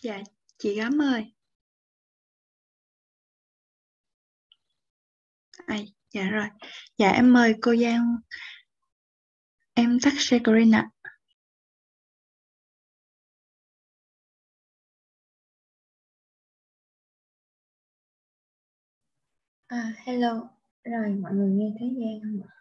Dạ, chị Gấm ơi. Dạ rồi. Dạ em mời cô Giang. Em tắt recording ạ. Hello. Rồi mọi người nghe thấy Giang không ạ?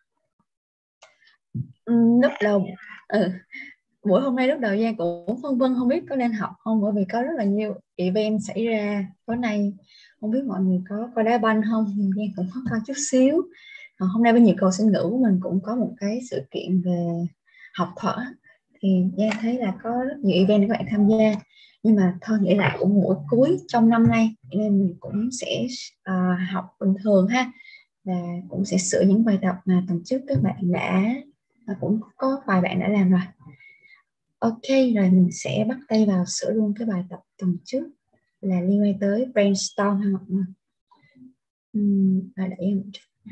Lúc đầu buổi hôm nay lúc đầu Giang cũng phân vân không biết có nên học không, bởi vì có rất là nhiều event xảy ra tối nay. Không biết mọi người có coi đá banh không, thì Giang cũng có coi chút xíu. Hôm nay bên nhịp cầu sinh ngữ của mình cũng có một cái sự kiện về học thở, thì Giang thấy là có rất nhiều event để các bạn tham gia. Nhưng mà thôi nghĩ lại cũng buổi cuối trong năm nay nên mình cũng sẽ học bình thường ha, và cũng sẽ sửa những bài tập mà tuần trước các bạn cũng có vài bạn đã làm rồi. Ok, rồi mình sẽ bắt tay vào sửa luôn cái bài tập tuần trước là liên quan tới brainstorm ha mọi người. Và để em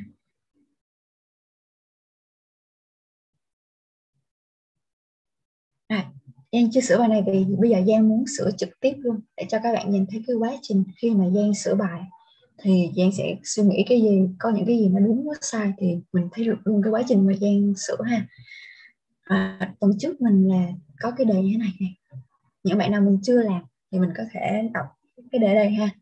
Giang chưa sửa bài này vì bây giờ Giang muốn sửa trực tiếp luôn để cho các bạn nhìn thấy cái quá trình khi mà Giang sửa bài, thì Giang sẽ suy nghĩ cái gì, có những cái gì nó đúng nó sai thì mình thấy được luôn cái quá trình mà Giang sửa ha. Tuần trước mình là có cái đề như thế này nè, những bạn nào mình chưa làm thì mình có thể đọc cái đề đây ha.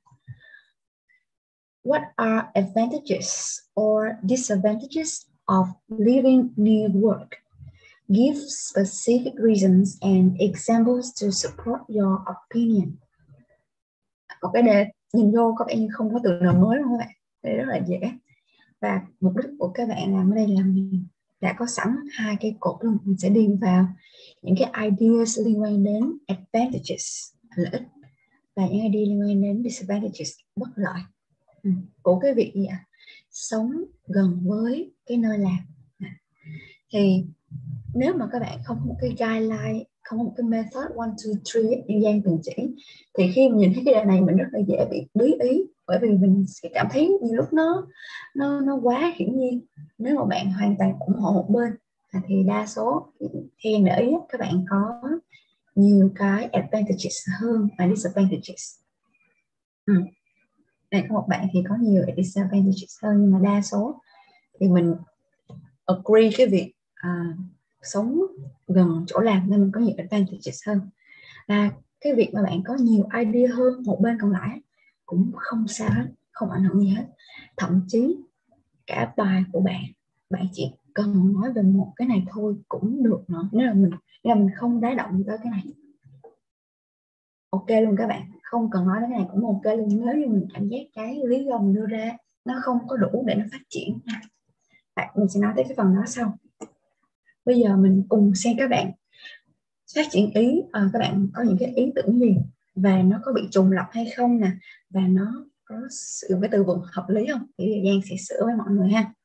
What are advantages or disadvantages of living near work? Give specific reasons and examples to support your opinion. Một cái đề nhìn vô có vẻ như không có từ nào mới đâu các bạn, đây rất là dễ. Và mục đích của các bạn làm ở đây là mình đã có sẵn hai cái cột luôn, mình sẽ điền vào những cái ideas liên quan đến advantages lợi ích và những idea liên quan đến disadvantages bất lợi của cái việc gì ạ? Sống gần với cái nơi làm. Thì nếu mà các bạn không có một cái guideline, không có một cái method 1, 2, 3 như Giang từng chỉ, thì khi mình nhìn thấy cái đề này mình rất là dễ bị bí ý, bởi vì mình sẽ cảm thấy như lúc nó quá hiển nhiên. Nếu mà bạn hoàn toàn ủng hộ một bên thì đa số thì em để ý các bạn có nhiều cái advantages hơn là disadvantages. Này có một bạn thì có nhiều disadvantages hơn, nhưng mà đa số thì mình agree cái việc sống gần chỗ làm nên mình có nhiều advantages hơn. Và cái việc mà bạn có nhiều idea hơn một bên còn lại cũng không sao hết, không ảnh hưởng gì hết. Thậm chí cả bài của bạn chỉ cần nói về một cái này thôi cũng được nữa, nếu là mình không đá động tới cái này, ok luôn các bạn, không cần nói đến cái này cũng ok luôn, nếu như mình cảm giác cái lý do mình đưa ra nó không có đủ để nó phát triển. Mình sẽ nói tới cái phần đó sau. Bây giờ mình cùng xem các bạn phát triển ý, các bạn có những cái ý tưởng gì và nó có bị trùng lặp hay không nè, và nó có sử dụng cái từ vựng hợp lý không, thì Giang sẽ sửa với mọi người ha.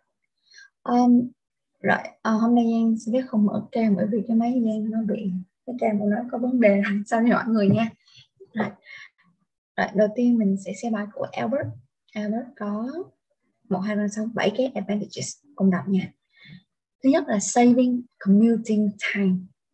Rồi hôm nay Giang sẽ biết không mở trang bởi vì cái máy Giang nó bị, cái trang của nó có vấn đề sau cho mọi người nha. Rồi, đầu tiên mình sẽ xem bài của Albert. Albert có 1, 2, 3, 6, 7 cái advantages cùng đọc nha. Thứ nhất là saving commuting time.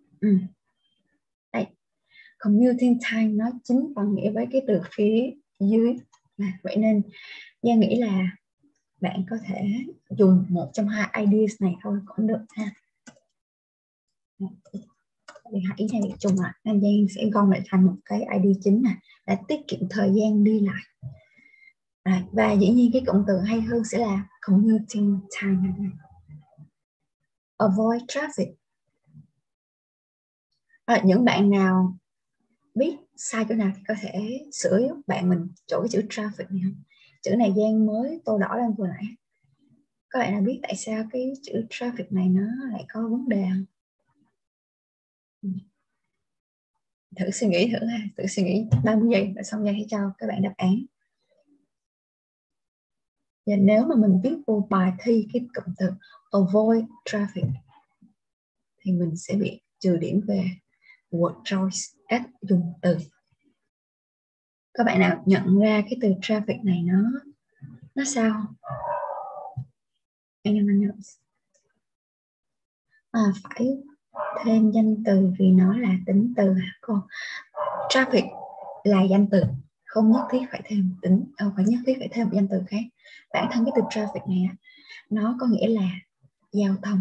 Đây, commuting time nó chính đồng nghĩa với cái từ phía dưới. Vậy nên Giang nghĩ là bạn có thể dùng một trong hai ideas này thôi cũng được ha. Vì hai ý này bị trùng lại nên Giang sẽ gom lại thành một cái idea chính nè, để tiết kiệm thời gian đi lại. Và dĩ nhiên cái cụm từ hay hơn sẽ là commuting time. Avoid traffic. Những bạn nào biết sai chỗ nào thì có thể sửa giúp bạn mình chỗ cái chữ traffic này không? Chữ này Giang mới tô đỏ lên vừa nãy. Các bạn nào biết tại sao cái chữ traffic này nó lại có vấn đề không? Thử suy nghĩ thử ha, thử suy nghĩ 30 giây rồi xong Giang sẽ cho các bạn đáp án. Và nếu mà mình viết vô bài thi cái cụm từ avoid traffic thì mình sẽ bị trừ điểm về word choice, cách dùng từ. Các bạn nào nhận ra cái từ traffic này nó sao? Anh em nhận phải thêm danh từ vì nó là tính từ. Còn traffic là danh từ, không nhất thiết phải thêm phải nhất thiết phải thêm một danh từ khác. Bản thân cái từ traffic này nó có nghĩa là giao thông.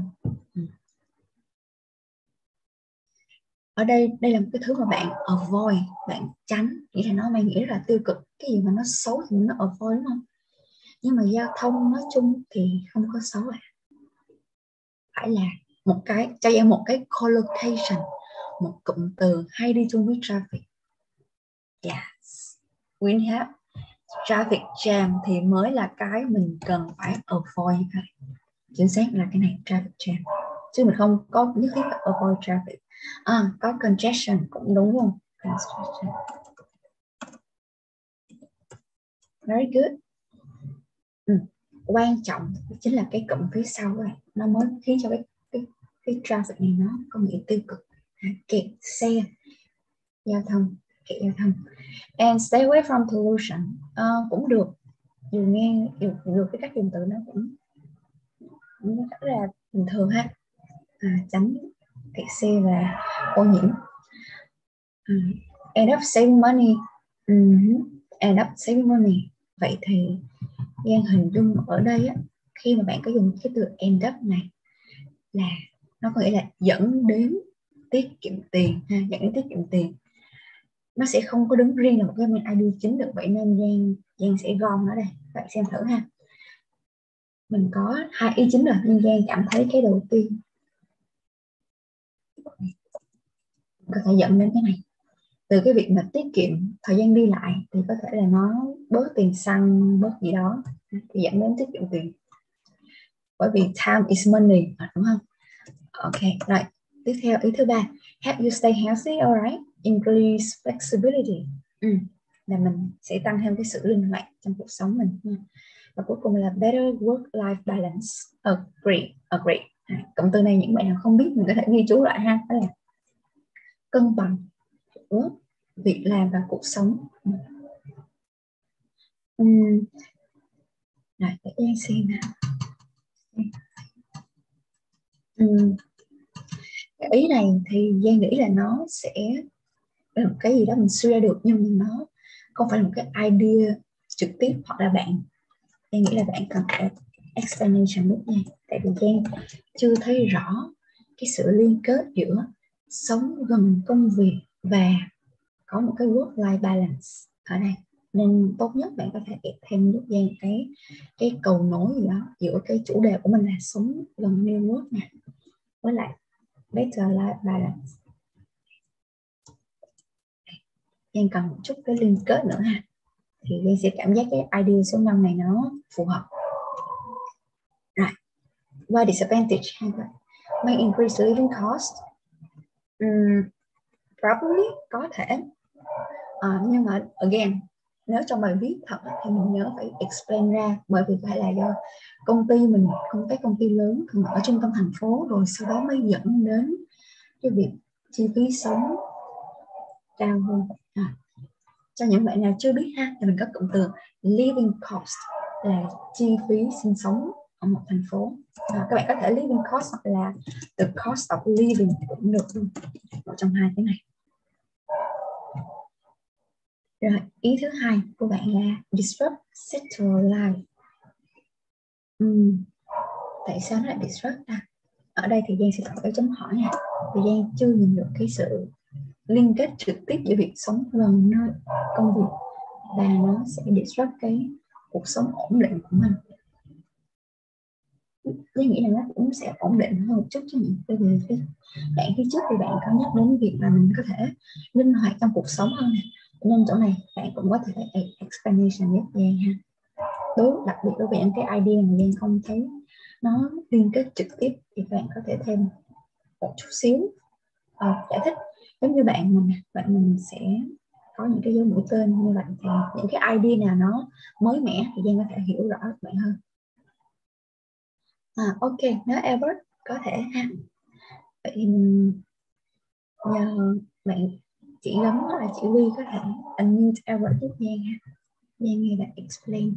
Ở đây là một cái thứ mà bạn avoid, bạn tránh, nghĩa là nó mang nghĩa rất là tiêu cực. Cái gì mà nó xấu thì nó avoid, đúng không? Nhưng mà giao thông nói chung thì không có xấu phải là một cái, cho em một cái collocation, một cụm từ hay đi chung với traffic. Yes, we have traffic jam thì mới là cái mình cần phải avoid. Chính xác là cái này, traffic jam, chứ mình không có nhất thiết phải avoid traffic. Có congestion cũng đúng luôn. Congestion. Very good. Quan trọng chính là cái cụm phía sau này, nó mới khiến cho cái traffic này nó có nghĩa tiêu cực. Kẹt xe, giao thông, kẹt giao thông. And stay away from pollution cũng được, dù nghe được cái cách dùng từ nó cũng rất là bình thường ha. Tránh kẹt xe và ô nhiễm. End up saving money. End up saving money. Vậy thì Giang hình dung ở đây khi mà bạn có dùng cái từ end up này là nó có nghĩa là dẫn đến tiết kiệm tiền ha, dẫn đến tiết kiệm tiền. Nó sẽ không có đứng riêng là một cái main ID chính được, vậy nên Giang sẽ gom nó đây, bạn xem thử ha. Mình có 2 ý chính rồi, nhưng Giang cảm thấy cái đầu tiên có thể dẫn đến cái này. Từ cái việc mà tiết kiệm thời gian đi lại thì có thể là nó bớt tiền xăng, bớt gì đó thì dẫn đến tiết kiệm tiền. Bởi vì time is money, đúng không? Ok, rồi. Tiếp theo ý thứ 3, help you stay healthy, alright, increase flexibility. Là mình sẽ tăng thêm cái sự linh hoạt trong cuộc sống mình. Và cuối cùng là better work-life balance. Agree. Cụm từ này những bạn nào không biết mình có thể ghi chú lại ha. Đó là cân bằng giữa việc làm và cuộc sống. Rồi, để em xem nào. Cái ý này thì Giang nghĩ là nó sẽ là một cái gì đó mình suy ra được, nhưng mà nó không phải là một cái idea trực tiếp, hoặc là bạn, Giang nghĩ là bạn cần phải explanation lúc này, tại vì Giang chưa thấy rõ cái sự liên kết giữa sống gần công việc và có một cái work-life balance ở đây. Nên tốt nhất bạn có thể ép thêm giúp Giang cái cầu nối gì đó giữa cái chủ đề của mình là sống gần new work nè với lại better life balance. Giang cần một chút cái liên kết nữa ha, thì Giang sẽ cảm giác cái idea số 5 này nó phù hợp. Rồi, why disadvantage may increase living cost. Probably có thể, nhưng mà again, nếu trong bài viết thật thì mình nhớ phải explain ra, bởi vì phải là do công ty mình, công ty lớn thường ở trung tâm thành phố, rồi sau đó mới dẫn đến cái việc chi phí sống cao hơn. Cho những bạn nào chưa biết ha, thì mình có cụm từ living cost là chi phí sinh sống ở một thành phố. Các bạn có thể living cost hoặc là the cost of living cũng được luôn, một trong hai cái này. Rồi, ý thứ 2 của bạn là disrupt sector life. Tại sao nó lại disrupt ta? Ở đây thì Giang sẽ đặt cái chấm hỏi nè, vì Giang chưa nhìn được cái sự liên kết trực tiếp giữa việc sống gần nơi công việc và nó sẽ disrupt cái cuộc sống ổn định của mình. Tôi nghĩ là nó cũng sẽ ổn định hơn một chút cho những cái bạn phía trước thì bạn có nhắc đến việc là mình có thể linh hoạt trong cuộc sống hơn, nên chỗ này bạn cũng có thể explanation giúp Giang ha. Đặc biệt đối với những cái idea mà Giang không thấy nó liên kết trực tiếp thì bạn có thể thêm một chút xíu giải thích. Giống như bạn mình sẽ có những cái dấu mũi tên như vậy, thì những cái idea nào nó mới mẻ thì Giang có thể hiểu rõ bạn hơn. Ok, nếu Albert có thể ha. Vậy thì nhờ bạn chị Lắm hoặc là chị Huy có thể unmute Albert giúp Giang ha. Giang nghe bạn explain.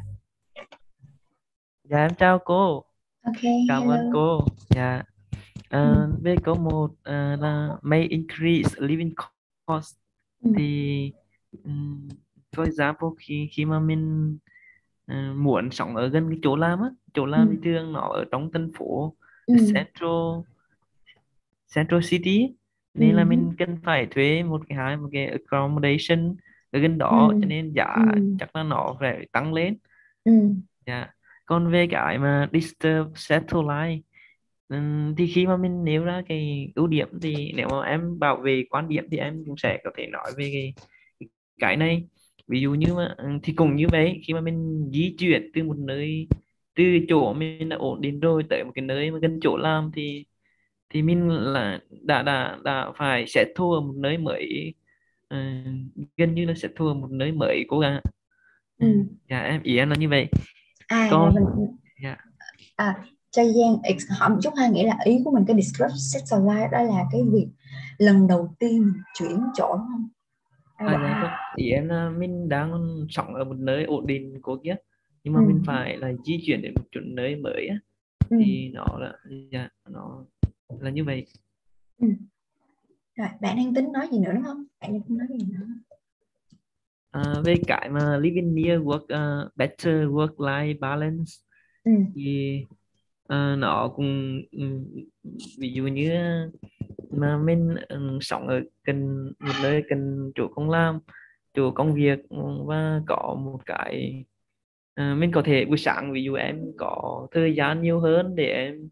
Dạ em chào cô. Ok, Cảm hello. ơn cô. Dạ. Về câu một là may increase living cost. Ừ. Thì for example, khi khi mà mình muốn sống ở gần cái chỗ làm á, chỗ Ừ. làm thì thường nó ở trong thành phố Ừ. Central Central City ấy. Ừ. Nên là mình cần phải thuê một cái accommodation ở gần Ừ. đó, cho nên Ừ. giá chắc là nó phải tăng lên. Ừ. Dạ. Còn về cái mà disturb satellite, thì khi mà mình nêu ra cái ưu điểm thì nếu mà em bảo về quan điểm thì em cũng sẽ có thể nói về cái này. Ví dụ như mà thì cũng như vậy, khi mà mình di chuyển từ một nơi, từ chỗ mình đã ổn định rồi tới một cái nơi mà gần chỗ làm, thì mình là đã phải sẽ thua một nơi mới, ờ, gần như là sẽ thua một nơi mới cố gắng. Ừ. Dạ em, ý em là như vậy. Rồi Còn mình dạ cho Giang hỏi một chút ha, nghĩa là ý của mình cái disrupt satellite đó là cái việc lần đầu tiên mình chuyển chỗ đúng không? dạ Wow. không, ý em là mình đang sống ở một nơi ổn định của kia, nhưng Ừ. mà mình phải là di chuyển đến một chỗ nơi mới á, Ừ. thì nó là, dạ, nó là như vậy. Ừ. Rồi bạn đang tính nói gì nữa đúng không? Bạn đang tính nói gì nữa? Về cái mà living near work, better work life balance, Ừ. thì nó cũng ví dụ như mà mình sống ở gần một nơi gần chỗ công làm, chỗ công việc, và có một cái mình có thể buổi sáng ví dụ em có thời gian nhiều hơn để em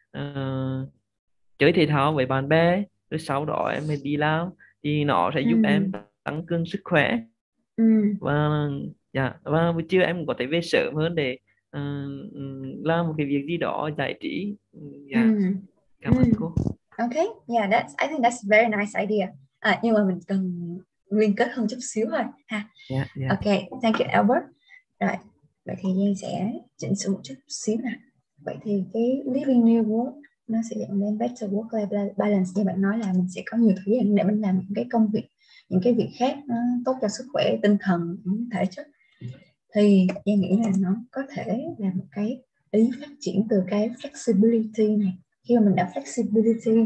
chơi thể thao với bạn bè, rồi sau đó em mới đi làm, thì nó sẽ Ừ. giúp em tăng cường sức khỏe. Ừ. Và dạ, và buổi trưa em cũng có thể về sớm hơn để làm một cái việc gì đó giải trí. Ừ. Dạ, Ừ. cảm ơn cô. Okay, yeah, I think that's a very nice idea. Nhưng mà mình cần liên kết hơn chút xíu thôi ha. Dạ dạ. Okay, thank you Albert. Rồi, vậy thì Giang sẽ chỉnh sửa một chút xíu nè. Vậy thì cái living near work nó sẽ dẫn đến better work-life balance, như bạn nói là mình sẽ có nhiều thời gian để mình làm những cái công việc, những cái việc khác nó tốt cho sức khỏe tinh thần, thể chất. Thì Giang nghĩ là nó có thể là một cái ý phát triển từ cái flexibility này. Khi mà mình đã flexibility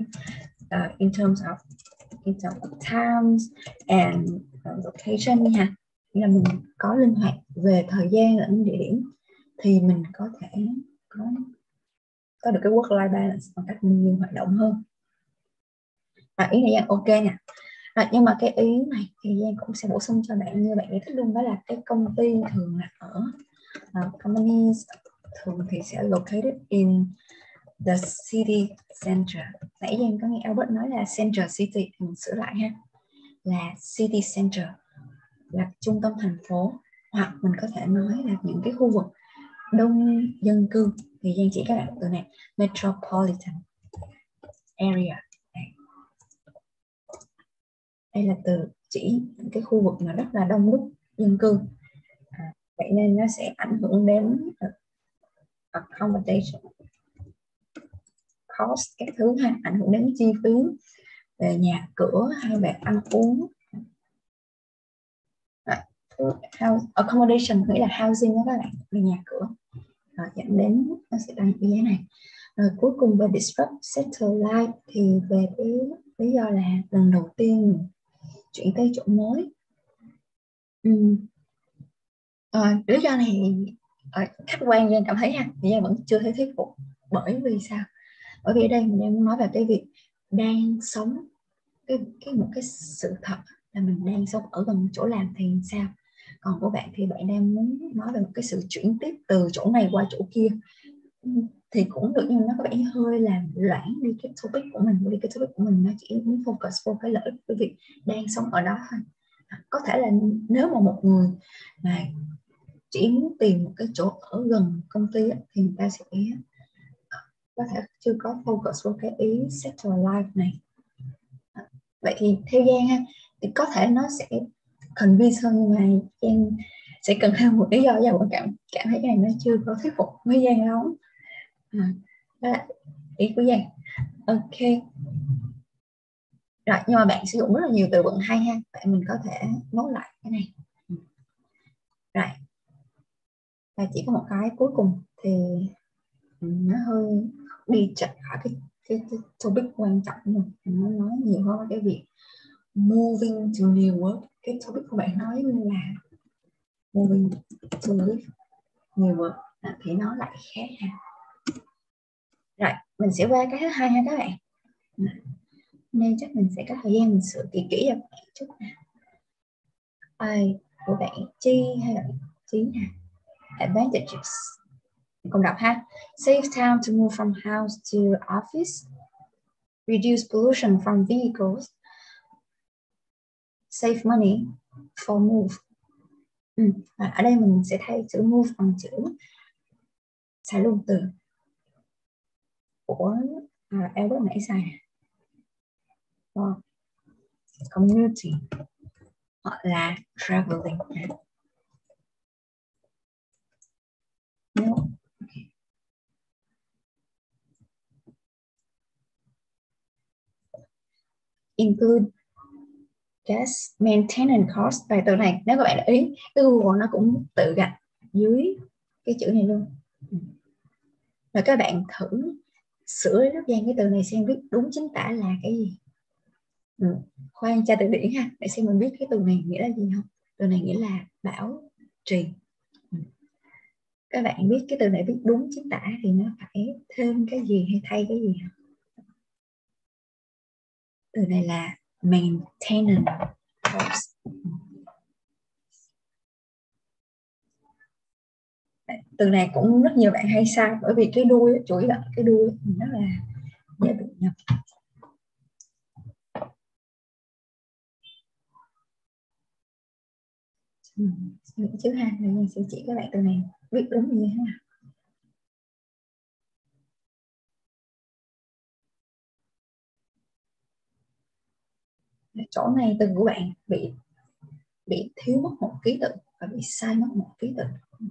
in terms of times and location nha, nghĩa là mình có linh hoạt về thời gian lẫn địa điểm, thì mình có thể có được cái work life balance bằng cách mình nhiều hoạt động hơn. Ý này Giang ok nè. Nhưng mà cái ý này thì Giang cũng sẽ bổ sung cho bạn như bạn giải thích luôn, đó là cái công ty thường là ở companies thường thì sẽ located in the city center. Nãy Giang có nghe Albert nói là center city, mình sửa lại ha, là city center là trung tâm thành phố, hoặc mình có thể nói là những cái khu vực đông dân cư. Thì Giang chỉ các bạn từ này metropolitan area. Đây là từ chỉ những cái khu vực mà rất là đông đúc dân cư. Vậy nên nó sẽ ảnh hưởng đến accommodation cost các thứ ha, ảnh hưởng đến chi phí về nhà cửa hay về ăn uống. Accommodation nghĩa là housing đó các bạn, về nhà cửa, dẫn đến nó sẽ tăng cái giá này. Rồi cuối cùng về disrupt satellite thì về cái lý do là lần đầu tiên chuyển tới chỗ mới. Lý do này khách quan Giang cảm thấy ha, thì Giang vẫn chưa thấy thuyết phục. Bởi vì sao? Bởi vì ở đây mình đang nói về cái việc đang sống, một cái sự thật là mình đang sống ở gần chỗ làm thì sao. Còn của bạn thì bạn đang muốn nói về một cái sự chuyển tiếp từ chỗ này qua chỗ kia, thì cũng được, nhưng nó có vẻ hơi làm loãng đi cái topic của mình. Bởi vì cái topic của mình nó chỉ muốn focus vào cái lợi ích của việc đang sống ở đó thôi. Có thể là nếu mà một người mà chỉ muốn tìm một cái chỗ ở gần công ty thì người ta sẽ có thể chưa có focus vào cái ý settle life này. Vậy thì theo Giang ha, thì có thể nó sẽ convince hơn, nhưng mà Giang sẽ cần thêm một lý do. Giang cảm thấy cái này nó chưa có thuyết phục với Giang lắm. Đó là ý của Giang. Ok. Rồi, nhưng mà bạn sử dụng rất là nhiều từ vựng hay ha, vậy mình có thể nốt lại cái này. Rồi, và chỉ có một cái cuối cùng thì nó hơi đi chệch khỏi cái cái topic quan trọng mà nó nói nhiều hơn là cái việc moving to new work. Cái topic của bạn nói là moving to new work thì nó lại khác ha. Rồi mình sẽ qua cái thứ hai ha các bạn. Nên chắc mình sẽ có thời gian mình sửa kỹ kỹ cho các bạn chút nè. Ai của bạn Chi hay là Trí nè? Advantages. Cùng đọc ha. Save time to move from house to office. Reduce pollution from vehicles. Save money for move. Ở đây mình sẽ thay chữ move bằng chữ xài luôn từ của Albert nãy xài community hoặc là traveling. No. Okay. Include gas maintenance cost. Bài từ này nếu các bạn để ý cái Google nó cũng tự gạch dưới cái chữ này luôn. Rồi các bạn thử sửa lớp Giang cái từ này xem viết đúng chính tả là cái gì. Khoan tra từ điển ha, để xem mình biết cái từ này nghĩa là gì không. Từ này nghĩa là bảo trì. Các bạn biết cái từ này viết đúng chính tả thì nó phải thêm cái gì hay thay cái gì không? Từ này là maintenance cost. Từ này cũng rất nhiều bạn hay sai bởi vì cái đuôi, chủ yếu là cái đuôi nó là dễ bị nhầm. Những chữ ha, mình sẽ chỉ các bạn từ này viết đúng như thế nào. Chỗ này từ của bạn bị thiếu mất một ký tự và bị sai mất một ký tự.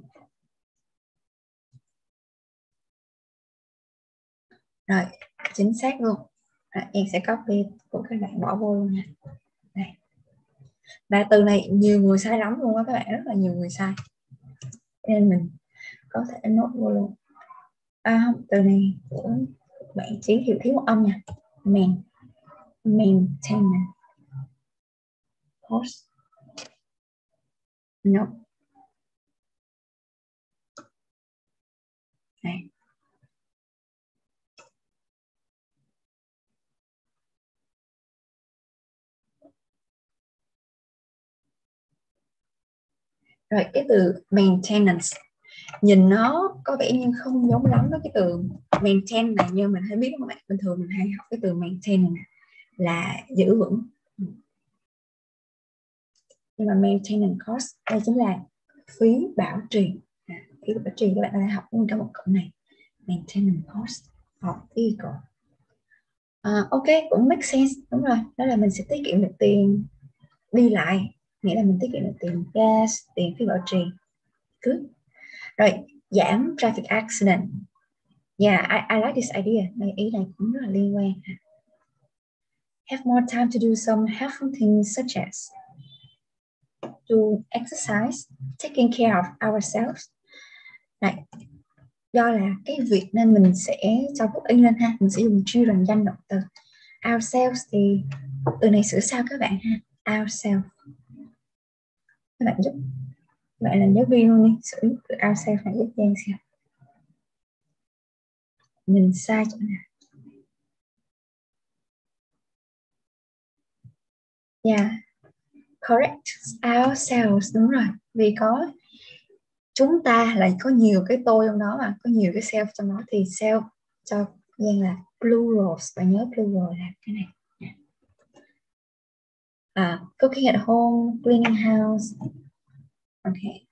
Rồi chính xác luôn. Em sẽ copy của các bạn bỏ vô luôn nha. Đây. Và từ này nhiều người sai lắm luôn á các bạn, rất là nhiều người sai nên mình có thể nốt vô luôn. Không, từ này của bạn chỉ thiếu một âm nha. Maintenance cost. No. Này. Rồi cái từ maintenance nhìn nó có vẻ như không giống lắm với cái từ maintain này, nhưng mình hay biết các bạn bình thường mình hay học cái từ maintain là giữ vững, nhưng mà maintenance cost đây chính là phí bảo trì. Phí bảo trì các bạn đã học luôn cả một cụm này, maintenance cost of vehicle. Ok, cũng make sense, đúng rồi, đó là mình sẽ tiết kiệm được tiền đi lại, nghĩa là mình tiết kiệm được tiền gas, tiền phí bảo trì. Good. Rồi giảm traffic accident. Yeah, I like this idea. Đây, ý này cũng rất là liên quan. Have more time to do some helpful things such as to exercise, taking care of ourselves. Này, do là cái việc nên mình sẽ cho bút in lên ha, mình sẽ dùng children danh động từ. Ourselves thì từ này sửa sao các bạn ha. Ourselves. Các bạn giúp, các bạn là giáo viên luôn đi, sửa từ ourselves này giúp Giang xem. Mình sai chỗ nào? Yeah, correct. Ourselves, đúng rồi. Vì có chúng ta là có nhiều cái tôi trong đó mà, có nhiều cái self trong đó thì self cho Giang là plurals, và nhớ plural là cái này. Cooking at home, cleaning house. Okay.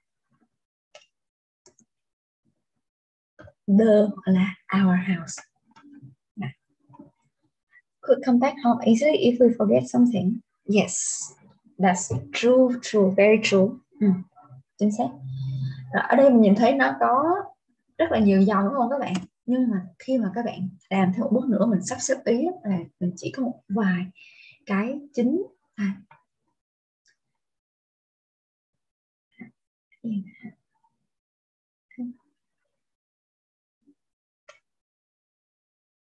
The là our house. Could come back home easily if we forget something. Yes, that's true, very true. Chính xác. Rồi, ở đây mình nhìn thấy nó có rất là nhiều dòng đúng không các bạn? Nhưng mà khi mà các bạn làm theo một bước nữa, mình sắp xếp ý là mình chỉ có một vài cái chính.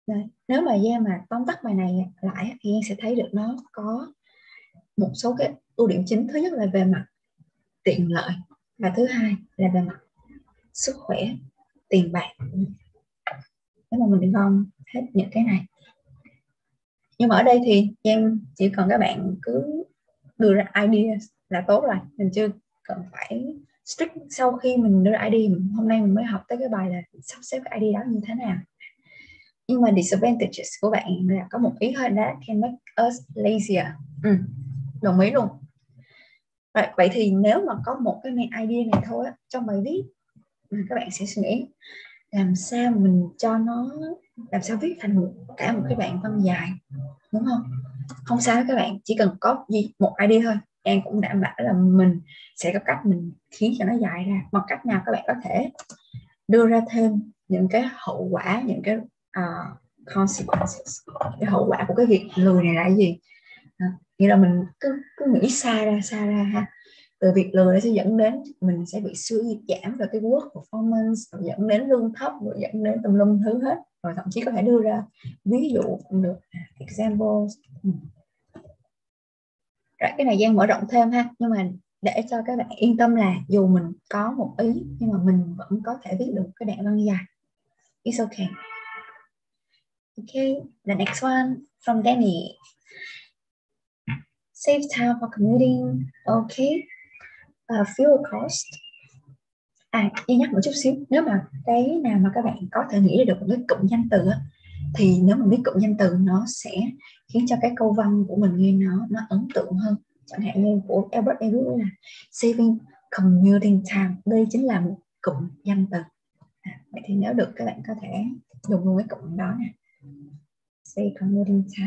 Đấy. Nếu mà Giang mà tóm tắt bài này lại thì Giang sẽ thấy được nó có một số cái ưu điểm chính. Thứ nhất là về mặt tiện lợi, và thứ hai là về mặt sức khỏe, tiền bạc. Nếu mà mình gom hết những cái này, nhưng mà ở đây thì Giang chỉ cần các bạn cứ đưa ra idea là tốt rồi, mình chưa cần phải strict. Sau khi mình đưa ra idea, hôm nay mình mới học tới cái bài là sắp xếp cái idea đó như thế nào. Nhưng mà disadvantages của bạn là có một ý thôi, đó can make us lazier. Đồng ý luôn. Vậy thì nếu mà có một cái main idea này thôi á, trong bài viết các bạn sẽ suy nghĩ làm sao mình cho nó, làm sao viết thành cả một cái đoạn văn dài, đúng không? Không sao các bạn, chỉ cần có một idea thôi, An cũng đảm bảo là mình sẽ có cách mình khiến cho nó dài ra. Bằng cách nào các bạn có thể đưa ra thêm những cái hậu quả, những cái consequences, cái hậu quả của cái việc lười này là cái gì. Nghĩa là mình cứ nghĩ xa ra ha. Từ việc lười nó sẽ dẫn đến mình sẽ bị suy giảm về cái work performance, rồi dẫn đến lương thấp, rồi dẫn đến tùm lum thứ hết. Rồi thậm chí có thể đưa ra ví dụ cũng được, examples. Rồi cái này Giang mở rộng thêm ha, nhưng mà để cho các bạn yên tâm là dù mình có một ý nhưng mà mình vẫn có thể viết được cái đoạn văn dài. It's okay. Okay, the next one from Danny. Save time for commuting. Okay. Fuel cost. Đi nhắc một chút xíu, nếu mà cái nào mà các bạn có thể nghĩ ra được một cái cụm danh từ á, thì nếu mình biết cụm danh từ nó sẽ khiến cho cái câu văn của mình nghe nó ấn tượng hơn. Chẳng hạn như của Albert Ellis là saving commuting time, đây chính là một cụm danh từ. Vậy thì nếu được các bạn có thể dùng luôn cái cụm đó nè, save commuting time.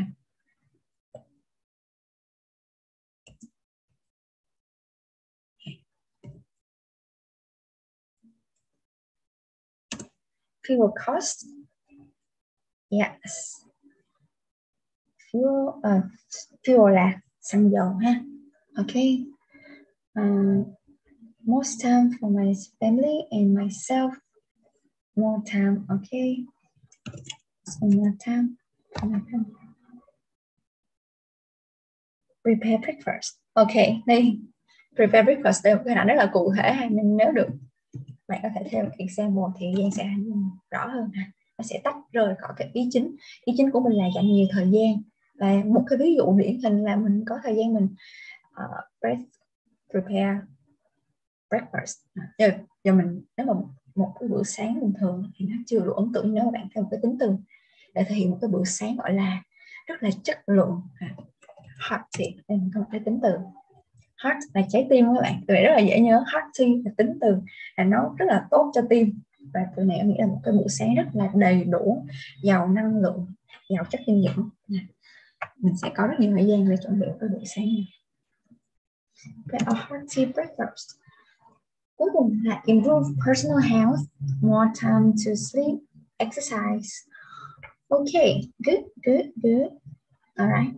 Fuel cost. Yes. Fuel là xăng dầu ha. Okay. Most time for my family and myself. More time. Okay. So more time. Prepare breakfast. Okay. Đây, prepare breakfast đây là một cái ảnh rất là cụ thể ha, nên nếu được bạn có thể thêm example thì Giang sẽ rõ hơn ha. Nó sẽ tách rời khỏi cái ý chính. Ý chính của mình là dành nhiều thời gian, và một cái ví dụ điển hình là mình có thời gian mình prepare breakfast. Giờ mình nếu mà một cái bữa sáng bình thường thì nó chưa đủ ấn tượng, nếu mà bạn thêm một cái tính từ để thể hiện một cái bữa sáng gọi là rất là chất lượng. Hearty, đây mình có một cái tính từ heart là trái tim các bạn, từ này rất là dễ nhớ. Hearty là tính từ là nó rất là tốt cho tim, và từ này nghĩa là một cái bữa sáng rất là đầy đủ, giàu năng lượng, giàu chất dinh dưỡng. Mình sẽ có rất nhiều thời gian để chuẩn bị cái bữa sáng này. A hearty breakfast. Cuối cùng là improve personal health, more time to sleep, exercise. Okay, good. Alright.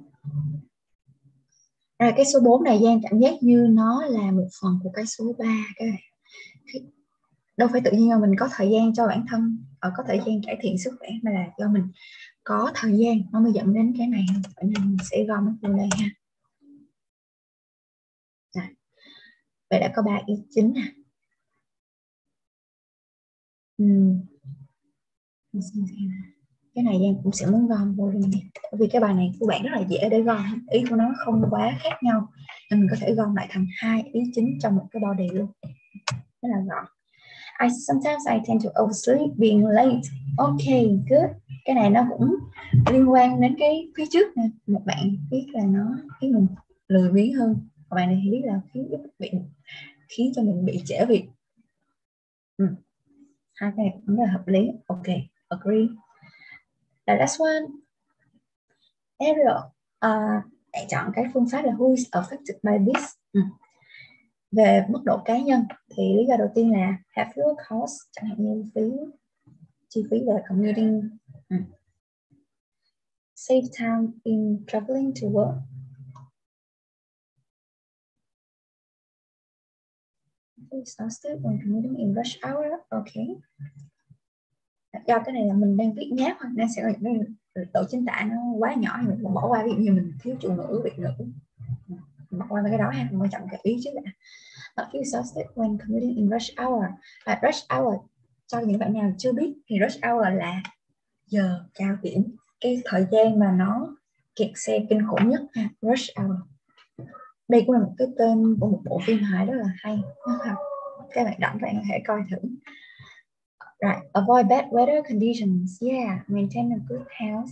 Rồi cái số 4 này Giang cảm giác như nó là một phần của cái số 3 các bạn. Đâu phải tự nhiên mà mình có thời gian cho bản thân, có thời gian cải thiện sức khỏe, mà là do mình có thời gian nó mới dẫn đến cái này. Vậy nên mình sẽ gom nó vô đây ha. Rồi. Vậy đã có 3 ý chính nè. Cái này Giang cũng sẽ muốn gom vô luôn nè, bởi vì cái bài này của bạn rất là dễ để gom, ý của nó không quá khác nhau, nên mình có thể gom lại thành 2 ý chính trong một cái body luôn, rất là gọn. Sometimes I tend to oversleep being late. Okay, good. Cái này nó cũng liên quan đến cái phía trước nè. Một bạn biết là nó khiến mình lười biếng hơn, và bạn này thì biết là khiến cho mình bị trễ việc. Hai cái này cũng rất là hợp lý. Okay, agree. The last one, Ariel. Bạn chọn cái phương pháp là who is affected by this. Về mức độ cá nhân thì lý do đầu tiên là have fuel cost, chẳng hạn như chi phí về commuting, save time in traveling to work, exhausted when commuting in rush hour. Okay. Do cái này là mình đang viết nháp thôi nên sẽ có những cái độ chính tả nó quá nhỏ thì mình bỏ qua, ví dụ như mình thiếu chủ ngữ, việt ngữ, bỏ qua cái đó ha, mình quan trọng cái ý chứ đã. A few exhausted when commuting in rush hour. Rush hour cho những bạn nào chưa biết thì rush hour là giờ cao điểm, cái thời gian mà nó kẹt xe kinh khủng nhất ha, rush hour. Đây cũng là một cái tên của một bộ phim hài rất là hay, các bạn đọc bạn có thể coi thử. Right, avoid bad weather conditions. Yeah, maintain a good health.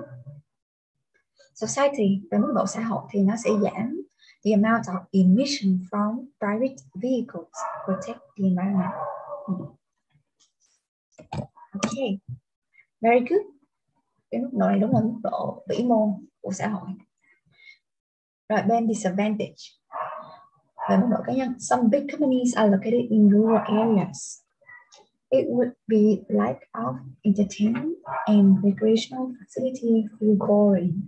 Society, về mức độ xã hội thì nó sẽ giảm the amount of emission from private vehicles, protect the environment. Okay, very good. Cái mức độ này đúng là mức độ vĩ mô của xã hội. Rồi bên disadvantage, về mức độ cá nhân, some big companies are located in rural areas. It would be lack of entertainment and recreational facility feel boring.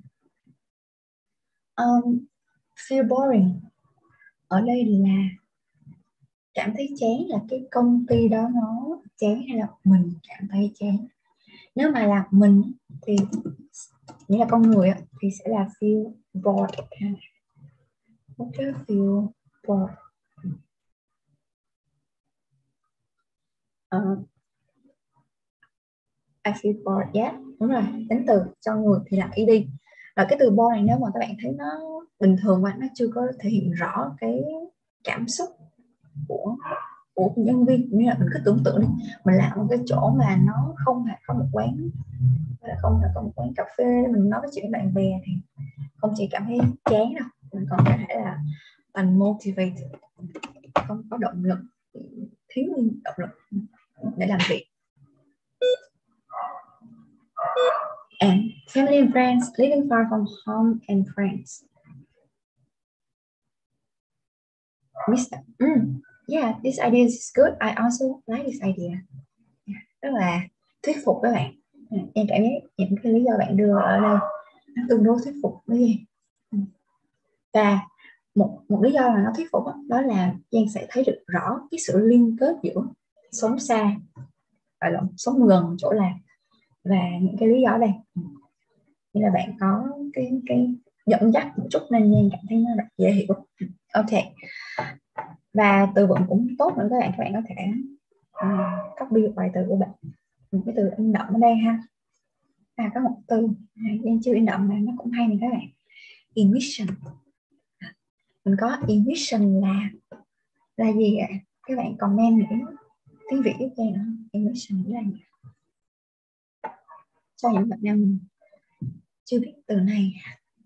Feel boring ở đây là cảm thấy chán, là cái công ty đó nó chán hay là mình cảm thấy chán. Nếu mà là mình thì nghĩa là con người thì sẽ là feel bored. Okay, feel bored. I feel bored. Yeah, đúng rồi. Tính từ cho người thì là ed. Và cái từ bored này nếu mà các bạn thấy nó bình thường mà nó chưa có thể hiện rõ cái cảm xúc của nhân viên, như là mình cứ tưởng tượng đi, mình làm một cái chỗ mà nó không hề có một quán, không hề có một quán cà phê mình nói với chuyện với bạn bè thì không chỉ cảm thấy chán đâu, mình còn có thể là unmotivated, không có động lực, thiếu động lực để làm việc. And family and friends, living far from home and friends. Mr. Yeah, this idea is good. I also like this idea. Rất là thuyết phục các bạn. Em cảm thấy những cái lý do bạn đưa ở đây nó tương đối thuyết phục với gì. Và một lý do là nó thuyết phục đó là Giang sẽ thấy được rõ cái sự liên kết giữa sống xa và sống gần chỗ làm và những cái lý do đây. Như là bạn có cái dẫn dắt một chút nên Giang cảm thấy nó dễ hiểu. Ok. Và từ vựng cũng tốt nữa các bạn có thể copy bài từ của bạn. Một cái từ in đậm ở đây ha. Có một từ Giang chưa in đậm mà nó cũng hay này các bạn. Emission. Mình có emission là gì ạ? Các bạn comment nghĩ tiếng Việt giúp Giang nữa. Emission là gì? Cho những bạn nào mình chưa biết từ này.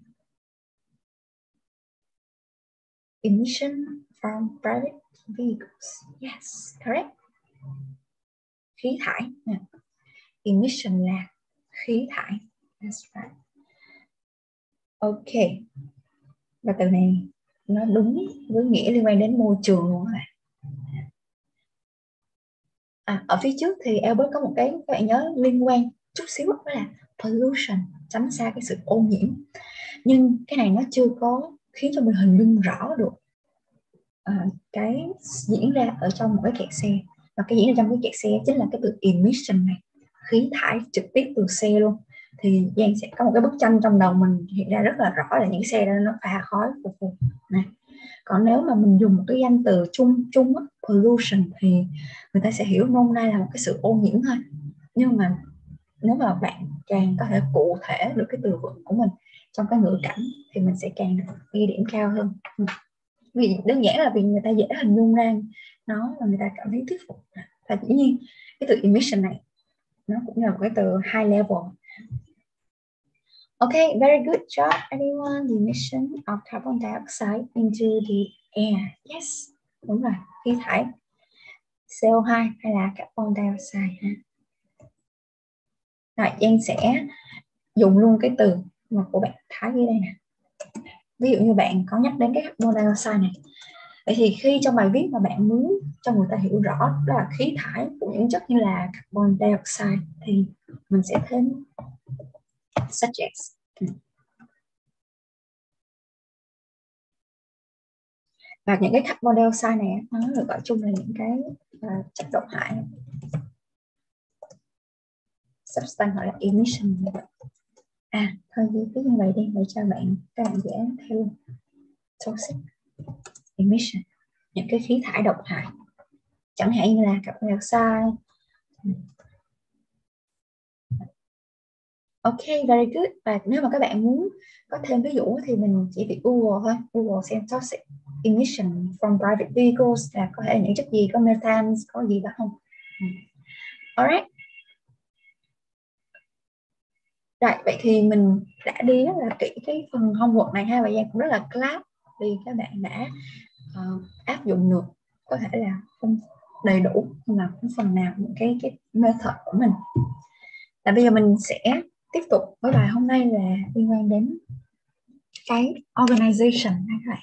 Emission from private vehicles. Yes, correct. Khí thải. Emission là khí thải. That's right. Ok. Và từ này nó đúng với nghĩa liên quan đến môi trường luôn các bạn. Ở phía trước thì Albert có một cái các bạn nhớ liên quan chút xíu, đó là pollution, tránh xa cái sự ô nhiễm. Nhưng cái này nó chưa có khiến cho mình hình dung rõ được cái diễn ra ở trong một cái kẹt xe. Và cái diễn ra trong cái kẹt xe chính là cái từ emission này, khí thải trực tiếp từ xe luôn. Thì Giang sẽ có một cái bức tranh trong đầu mình hiện ra rất là rõ là những xe đó nó pha khói phù này. Còn nếu mà mình dùng một cái danh từ chung pollution thì người ta sẽ hiểu nôm na là một cái sự ô nhiễm thôi. Nhưng mà nếu mà bạn càng có thể cụ thể được cái từ vựng của mình trong cái ngữ cảnh thì mình sẽ càng được ghi điểm cao hơn. Vì đơn giản là vì người ta dễ hình dung ra nó và người ta cảm thấy thuyết phục. Và dĩ nhiên cái từ emission này nó cũng là một cái từ high level. Okay, very good job everyone. The emission of carbon dioxide into the air. Yes, đúng rồi, khí thải CO2 hay là carbon dioxide. Rồi, Giang sẽ dùng luôn cái từ mà của bạn Thái dưới đây nè. Ví dụ như bạn có nhắc đến cái carbon dioxide này. Vậy thì khi trong bài viết mà bạn muốn cho người ta hiểu rõ đó là khí thải của những chất như là carbon dioxide thì mình sẽ thêm such as. Và những cái carbon dioxide này nó được gọi chung là những cái chất độc hại. substance gọi là emission. Thôi viết như vậy đi để cho các bạn dễ theo. Toxic emission, những cái khí thải độc hại, chẳng hạn như là carbon dioxide. Ok, very good. Và nếu mà các bạn muốn có thêm ví dụ thì mình chỉ việc Google thôi. Google xem toxic emission from private vehicles là có thể là những chất gì, có methane, có gì đó không. Alright. Rồi, vậy thì mình đã đi rất là kỹ cái phần homework này ha, và Giang cũng rất là glad vì các bạn đã áp dụng được, có thể là không đầy đủ nhưng mà cũng phần nào những cái method của mình. Và bây giờ mình sẽ tiếp tục với bài hôm nay là liên quan đến cái organization này các bạn.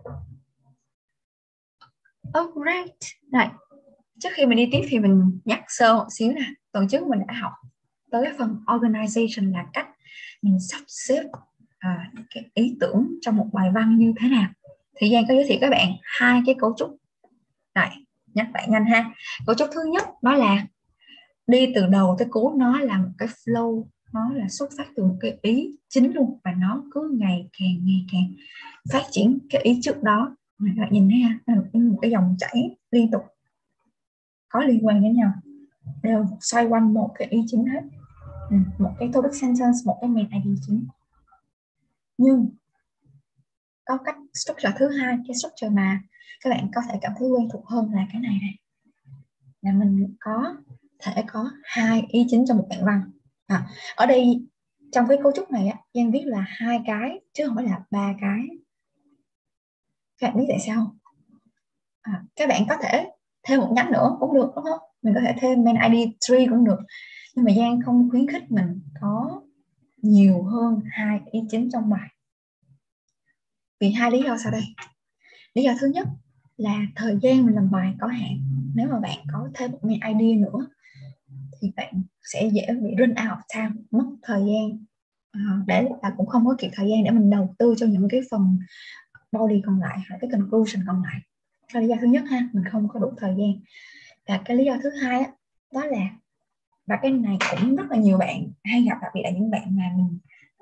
Alright. Rồi, trước khi mình đi tiếp thì mình nhắc sơ một xíu nè. Tuần trước mình đã học tới cái phần organization là cách mình sắp xếp cái ý tưởng trong một bài văn như thế nào. Thì Giang có giới thiệu các bạn hai cái cấu trúc. Rồi, nhắc lại nhanh ha. Cấu trúc thứ nhất đó là đi từ đầu tới cuối, nó là một cái flow, nó là xuất phát từ một cái ý chính luôn, và nó cứ ngày càng phát triển cái ý trước đó. Mình lại nhìn thấy ha, một cái dòng chảy liên tục có liên quan đến nhau, đều xoay quanh một cái ý chính hết, một cái topic sentence, một cái main idea chính. Nhưng có cách structure thứ hai, cái structure mà các bạn có thể cảm thấy quen thuộc hơn là cái này này, là mình có thể có hai ý chính trong một đoạn văn. Ở đây trong cái cấu trúc này á, Giang viết là hai cái chứ không phải là ba cái. Các bạn biết tại sao? Các bạn có thể thêm một nhánh nữa cũng được, đúng không? Mình có thể thêm main ID 3 cũng được, nhưng mà Giang không khuyến khích mình có nhiều hơn hai ý chính trong bài, vì hai lý do sau đây. Lý do thứ nhất là thời gian mình làm bài có hạn. Nếu mà bạn có thêm một main ID nữa thì bạn sẽ dễ bị run out of time, mất thời gian, để là cũng không có kịp thời gian để mình đầu tư cho những cái phần body còn lại, hoặc cái conclusion còn lại. Đó là lý do thứ nhất ha, mình không có đủ thời gian. Và cái lý do thứ hai đó là, và cái này cũng rất là nhiều bạn hay gặp, đặc biệt là những bạn mà mình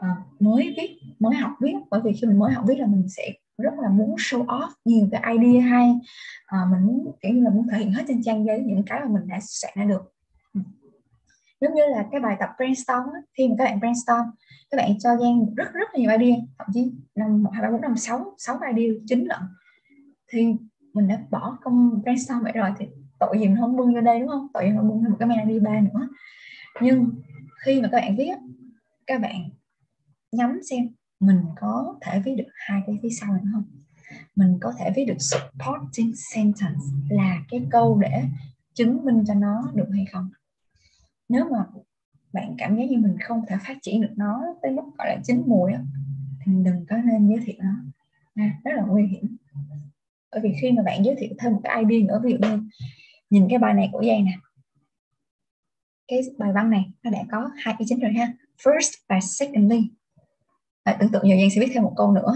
mới học viết, bởi vì khi mình mới học viết là mình sẽ rất là muốn show off nhiều cái idea hay, mình muốn kiểu như là muốn thể hiện hết trên trang giấy những cái mà mình đã soạn ra được. Giống như là cái bài tập brainstorm á, khi mà các bạn brainstorm, các bạn cho Giang rất là nhiều idea, thậm chí 1, 2, 3, 4, 5, 6 idea chính lận, thì mình đã bỏ công brainstorm vậy rồi thì tội gì mình không bưng vô đây, đúng không? Tội gì không bưng thêm một cái main idea 3 nữa. Nhưng khi mà các bạn viết, các bạn nhắm xem mình có thể viết được hai cái phía sau nữa không, mình có thể viết được supporting sentence, là cái câu để chứng minh cho nó được hay không. Nếu mà bạn cảm giác như mình không thể phát triển được nó tới mức gọi là chín mùi thì đừng có nên giới thiệu nó, rất là nguy hiểm. Bởi vì khi mà bạn giới thiệu thêm một cái idea nữa, ví dụ như nhìn cái bài này của Giang nè, cái bài văn này nó đã có hai ý chính rồi ha, first và secondly. Tưởng tượng giờ Giang sẽ viết thêm một câu nữa,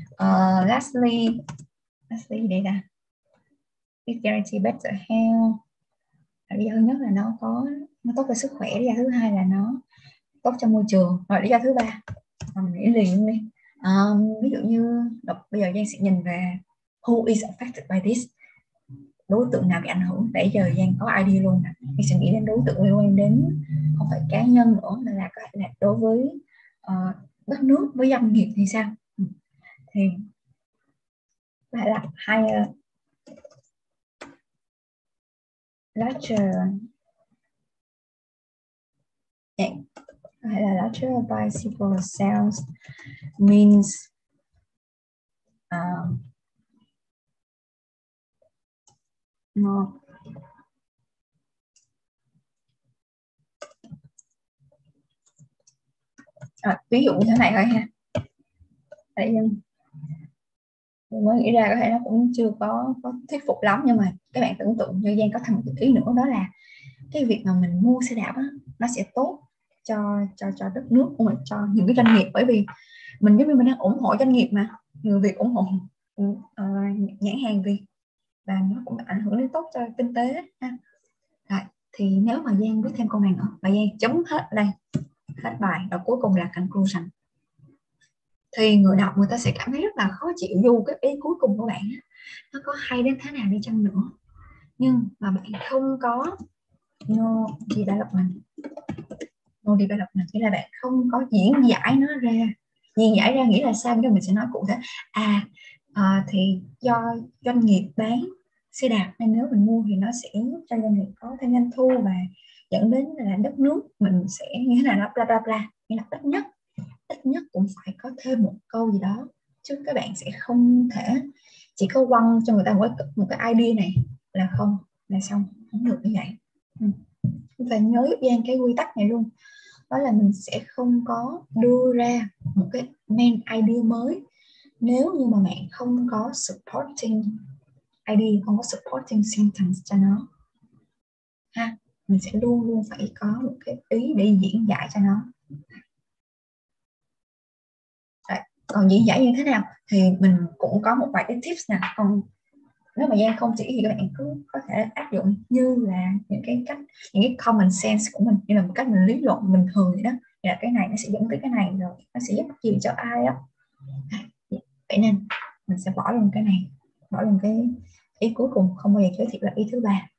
lastly đây là it guarantee better health. Lý do thứ nhất là nó tốt cho sức khỏe, lý do thứ hai là nó tốt cho môi trường, rồi lý do thứ ba mình nghĩ liền đi. Ví dụ như bây giờ Giang sẽ nhìn về who is affected by this, đối tượng nào bị ảnh hưởng, để giờ Giang có idea luôn. Giang sẽ nghĩ đến đối tượng liên quan đến không phải cá nhân nữa, mà là có thể là đối với đất nước, với doanh nghiệp thì sao. Thì lại là higher larger, hay là larger bicycle sales means no. Ví dụ như thế này thôi ha, để mới nghĩ ra, có thể nó cũng chưa có thuyết phục lắm, nhưng mà các bạn tưởng tượng như Giang có thêm một ý nữa, đó là cái việc mà mình mua xe đạp nó sẽ tốt cho đất nước của mình, cho những cái doanh nghiệp, bởi vì mình giống như mình đang ủng hộ doanh nghiệp mà, người Việt ủng hộ nhãn hàng Việt, và nó cũng ảnh hưởng đến tốt cho kinh tế ha. Rồi, thì nếu mà Giang viết thêm câu này nữa và Giang chấm hết ở đây, hết bài, và cuối cùng là conclusion, thì người đọc người ta sẽ cảm thấy rất là khó chịu. Dù cái ý cuối cùng của bạn nó có hay đến thế nào đi chăng nữa, nhưng mà bạn không có no development. No development nghĩa là bạn không có diễn giải nó ra. Diễn giải ra nghĩa là sao? Cho mình sẽ nói cụ thể. Thì do doanh nghiệp bán xe đạp nên nếu mình mua thì nó sẽ giúp cho doanh nghiệp có thêm doanh thu và dẫn đến là đất nước mình sẽ như thế nào đó bla bla bla. Nghĩa là ít nhất cũng phải có thêm một câu gì đó, chứ các bạn sẽ không thể chỉ có quăng cho người ta một cái idea này là không, là xong, không được như vậy. Phải nhớ giúp Giang cái quy tắc này luôn, đó là mình sẽ không có đưa ra một cái main idea mới nếu như mà bạn không có supporting idea, không có supporting sentence cho nó ha. Mình sẽ luôn luôn phải có một cái ý để diễn giải cho nó. Rồi, còn diễn giải như thế nào thì mình cũng có một vài cái tips nè. Còn nếu mà Giang không chỉ thì các bạn cứ có thể áp dụng như là những cái cách, những cái common sense của mình, như là một cách mình lý luận bình thường vậy đó. Là cái này nó sẽ dẫn tới cái này, rồi nó sẽ giúp gì cho ai đó. Vậy nên mình sẽ bỏ luôn cái này, bỏ luôn cái ý cuối cùng, không bao giờ giới thiệu là ý thứ ba.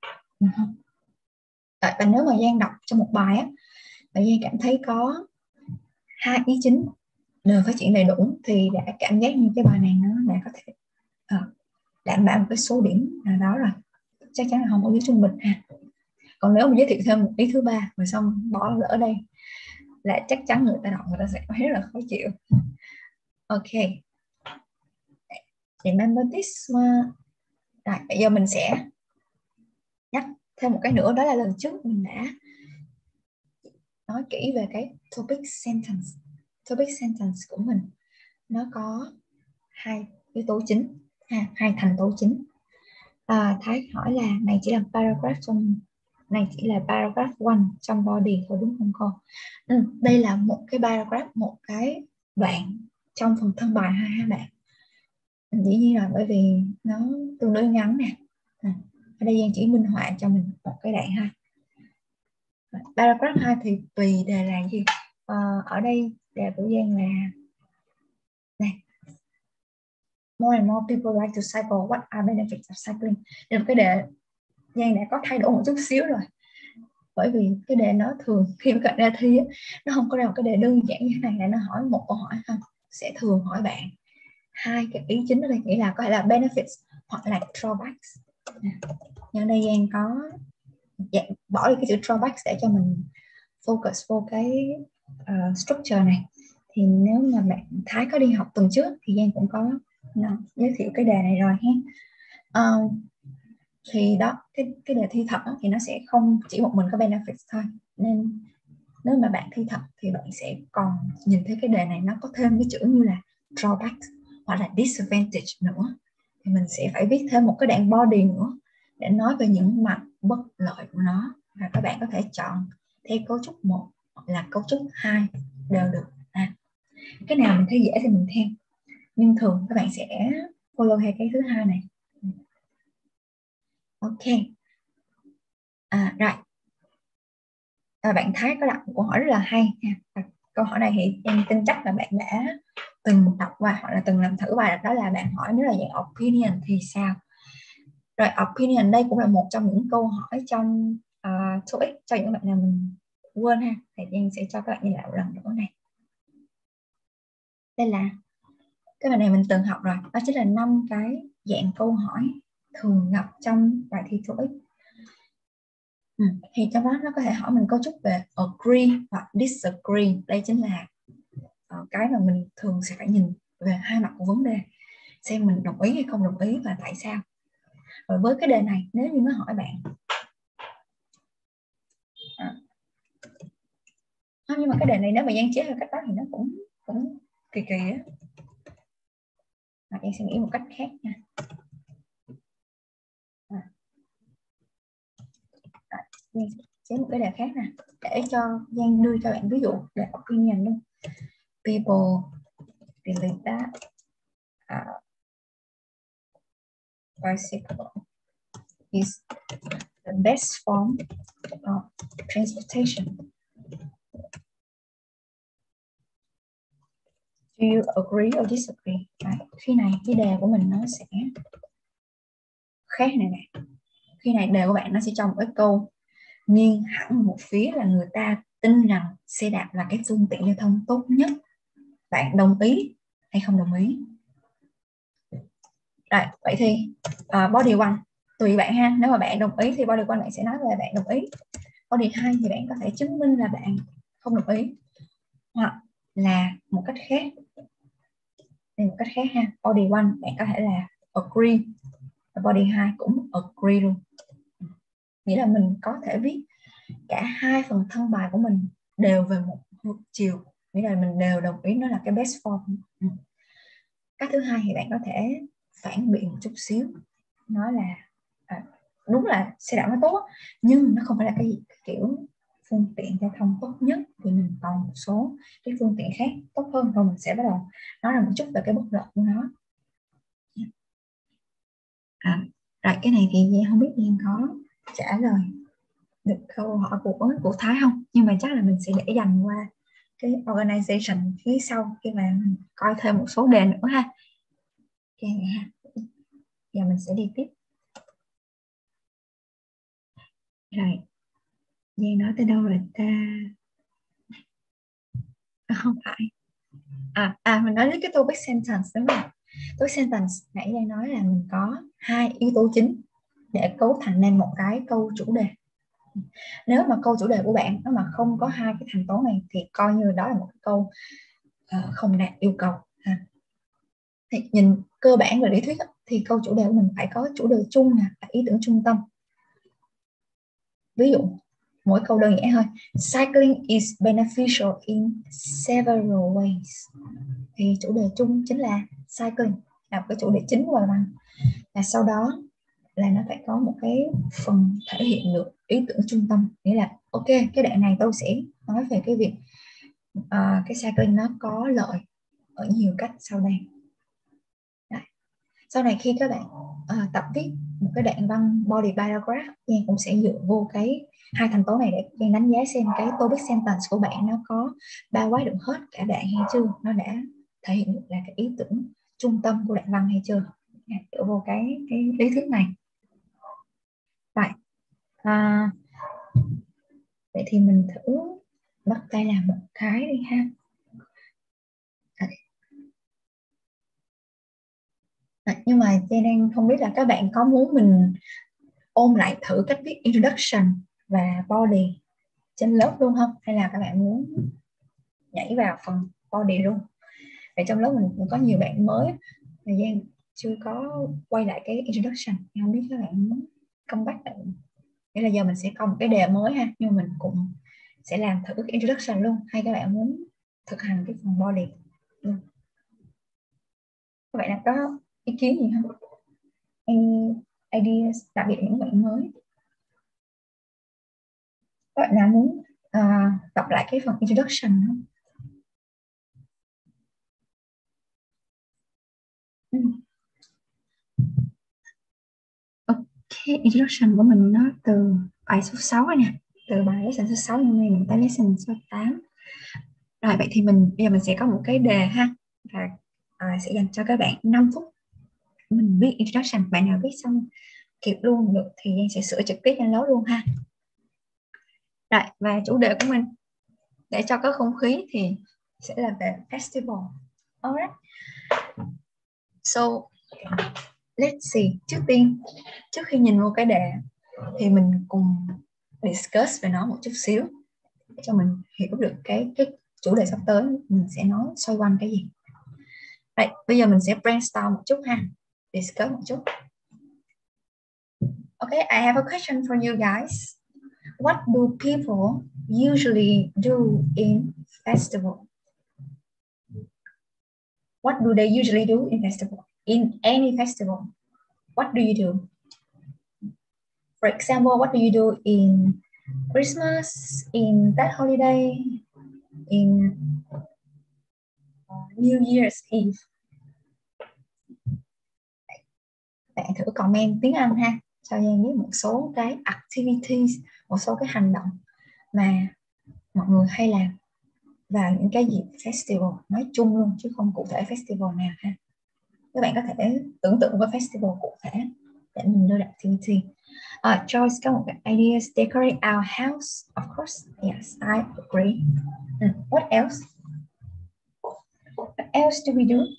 Và nếu mà Giang đọc trong một bài á, và Giang cảm thấy có hai ý chính đều phát triển đầy đủ thì đã cảm giác như cái bài này nó đã có thể đảm bảo một cái số điểm nào đó rồi, chắc chắn là không có dưới trung bình ha. Còn nếu mà giới thiệu thêm một ý thứ ba rồi xong bỏ lỡ đây là chắc chắn người ta đọc người ta sẽ thấy rất là khó chịu. Ok, remember this one. Rồi bây giờ mình sẽ nhắc thêm một cái nữa, đó là lần trước mình đã nói kỹ về cái topic sentence. Topic sentence của mình nó có hai yếu tố chính, hai thành tố chính. Thái hỏi là này chỉ là paragraph one trong body thôi đúng không cô? Đây là một cái paragraph, một cái đoạn trong phần thân bài ha bạn. Dĩ nhiên là bởi vì nó tương đối ngắn nè. Ở đây Giang chỉ minh họa cho mình một cái đoạn ha. Paragraph 2 thì tùy đề là gì. Ở đây đề của Giang là này: More and more people like to cycle. What are benefits of cycling? Đây là cái đề Giang đã có thay đổi một chút xíu rồi, bởi vì cái đề nó thường khi mà cận ra thi á, nó không có ra một cái đề đơn giản như thế này, là nó hỏi một câu hỏi không, sẽ thường hỏi bạn hai cái ý chính ở đây, nghĩa là có thể là benefits hoặc là drawbacks. Nhưng đây Giang có bỏ đi cái chữ drawbacks để cho mình focus vô cái structure này. Thì nếu mà bạn Thái có đi học tuần trước thì Giang cũng có giới thiệu cái đề này rồi ha. Thì đó, cái đề thi thật thì nó sẽ không chỉ một mình có benefits thôi, nên nếu mà bạn thi thật thì bạn sẽ còn nhìn thấy cái đề này nó có thêm cái chữ như là drawback hoặc là disadvantage nữa, thì mình sẽ phải viết thêm một cái đoạn body nữa để nói về những mặt bất lợi của nó, và các bạn có thể chọn theo cấu trúc 1 hoặc là cấu trúc 2 đều được. Cái nào mình thấy dễ thì mình theo, nhưng thường các bạn sẽ follow theo cái thứ hai này. Ok. Rồi. Bạn Thái có đặt một câu hỏi rất là hay. Câu hỏi này thì em tin chắc là bạn đã từng đọc qua hoặc là từng làm thử bài, đó là bạn hỏi nếu là dạng opinion thì sao. Rồi opinion đây cũng là một trong những câu hỏi trong TOEIC cho những bạn nào mình quên ha, thì em sẽ cho các bạn nhìn lại một lần nữa này. Đây là cái bài này mình từng học rồi, đó chính là 5 cái dạng câu hỏi thường gặp trong bài thi TOEIC. Thì trong đó nó có thể hỏi mình cấu trúc về agree hoặc disagree. Đây chính là cái mà mình thường sẽ phải nhìn về hai mặt của vấn đề, xem mình đồng ý hay không đồng ý và tại sao. Rồi với cái đề này, nếu như nó hỏi bạn nhưng mà cái đề này nếu mà Giang chế theo cách đó thì nó cũng kỳ kỳ á. Em sẽ nghĩ một cách khác nha. Giang chế một cái đề khác nè, để cho Giang đưa cho bạn ví dụ để opinion luôn. People believe that bicycle is the best form of transportation. Do you agree or disagree? Khi này cái đề của mình nó sẽ khác này nè. Khi này đề của bạn nó sẽ trong một cái câu nghiêng hẳn một phía là người ta tin rằng xe đạp là cái phương tiện giao thông tốt nhất. Bạn đồng ý hay không đồng ý? Rồi, vậy thì body one tùy bạn ha. Nếu mà bạn đồng ý thì body one bạn sẽ nói là bạn đồng ý. Body 2 thì bạn có thể chứng minh là bạn không đồng ý, hoặc là một cách khác. Đây một cách khác ha. Body one bạn có thể là agree, và body 2 cũng agree luôn. Nghĩa là mình có thể viết cả hai phần thân bài của mình đều về một chiều, nghĩa là mình đều đồng ý nó là cái best form. Cách thứ hai thì bạn có thể phản biện một chút xíu, nói là đúng là xe đạp nó tốt nhưng nó không phải là cái kiểu phương tiện giao thông tốt nhất, thì mình còn một số cái phương tiện khác tốt hơn, rồi mình sẽ bắt đầu nói ra một chút về cái bất lợi của nó. Rồi cái này thì không biết em có trả lời được câu hỏi của Thái không, nhưng mà chắc là mình sẽ để dành qua cái organization phía sau khi mà mình coi thêm một số đề nữa ha. Ok ha. Giờ mình sẽ đi tiếp. Rồi Giang nói tới đâu rồi ta? Không phải mình nói đến cái topic sentence đúng không? Topic sentence nãy Giang nói là mình có hai yếu tố chính để cấu thành nên một cái câu chủ đề. Nếu mà câu chủ đề của bạn nó mà không có hai cái thành tố này thì coi như đó là một câu không đạt yêu cầu. Thì nhìn cơ bản về lý thuyết thì câu chủ đề của mình phải có chủ đề chung nè, ý tưởng trung tâm. Ví dụ mỗi câu đơn giản thôi: cycling is beneficial in several ways. Thì chủ đề chung chính là cycling, là cái chủ đề chính của bài văn. Và sau đó là nó phải có một cái phần thể hiện được ý tưởng trung tâm, nghĩa là ok, cái đoạn này tôi sẽ nói về cái việc cái cycling nó có lợi ở nhiều cách sau đây. Đấy. Sau này khi các bạn tập viết một cái đoạn văn body paragraph, Giang cũng sẽ dựa vô cái hai thành tố này để Giang đánh giá xem cái topic sentence của bạn nó có bao quát được hết cả đoạn hay chưa, nó đã thể hiện được là cái ý tưởng trung tâm của đoạn văn hay chưa, dựa vô cái lý thuyết này. Vậy vậy thì mình thử bắt tay làm một cái đi ha. Nhưng mà Giang đang không biết là các bạn có muốn mình ôn lại thử cách viết introduction và body trên lớp luôn không, hay là các bạn muốn nhảy vào phần body luôn? Để trong lớp mình cũng có nhiều bạn mới, thời gian chưa có quay lại cái introduction, không biết các bạn muốn come back lại. Nghĩa là giờ mình sẽ có một cái đề mới ha, nhưng mình cũng sẽ làm thử cái introduction luôn, hay các bạn muốn thực hành cái phần body luôn? Các bạn đã có ý kiến gì không? Any ideas, đặc biệt những bạn mới? Các bạn nào muốn đọc lại cái phần introduction không? Ok, introduction của mình nó từ bài số 6 nè, từ bài lesson số 6 hôm nay mình tới lesson số 8. Rồi vậy thì bây giờ mình sẽ có một cái đề ha, và sẽ dành cho các bạn 5 phút mình viết introduction. Bạn nào viết xong kịp luôn được thì Giang sẽ sửa trực tiếp trên lớp luôn ha. Rồi, và chủ đề của mình để cho có không khí thì sẽ là về festival. Alright. So let's see. Trước khi nhìn vô cái đề thì mình cùng discuss về nó một chút xíu để cho mình hiểu được cái chủ đề sắp tới mình sẽ nói xoay quanh cái gì. Đấy, bây giờ mình sẽ brainstorm một chút ha, discuss một chút. Okay, I have a question for you guys. What do people usually do in festival? What do they usually do in festival? In any festival, what do you do? For example, what do you do in Christmas, in that holiday, in New Year's Eve? Bạn thử comment tiếng Anh ha. cho Giang biết một số cái activities, một số cái hành động mà mọi người hay làm vào những cái dịp festival, nói chung luôn chứ không cụ thể festival nào ha. Các bạn có thể tưởng tượng với festival cụ thể để mình đưa activity. Joyce có một cái ideas, decorate our house, of course, yes, I agree. What else? What else do we do?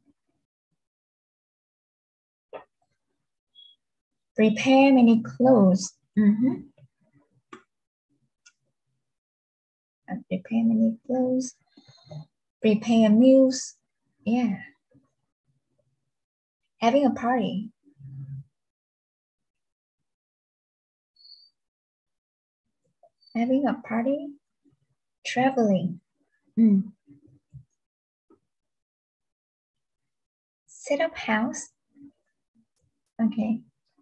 Prepare many clothes. Prepare many clothes. Prepare meals. Yeah. Having a party. Having a party. Traveling. Set up house. Okay.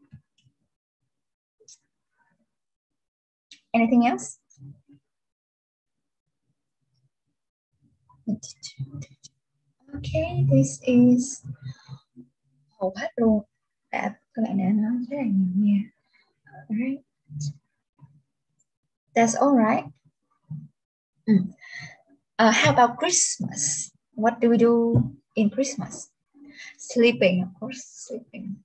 Anything else? Okay, this is hầu hết luôn. Các bạn đã nói rất là nhiều nha. Alright. That's all right. How about Christmas? What do we do in Christmas? Sleeping, of course, sleeping.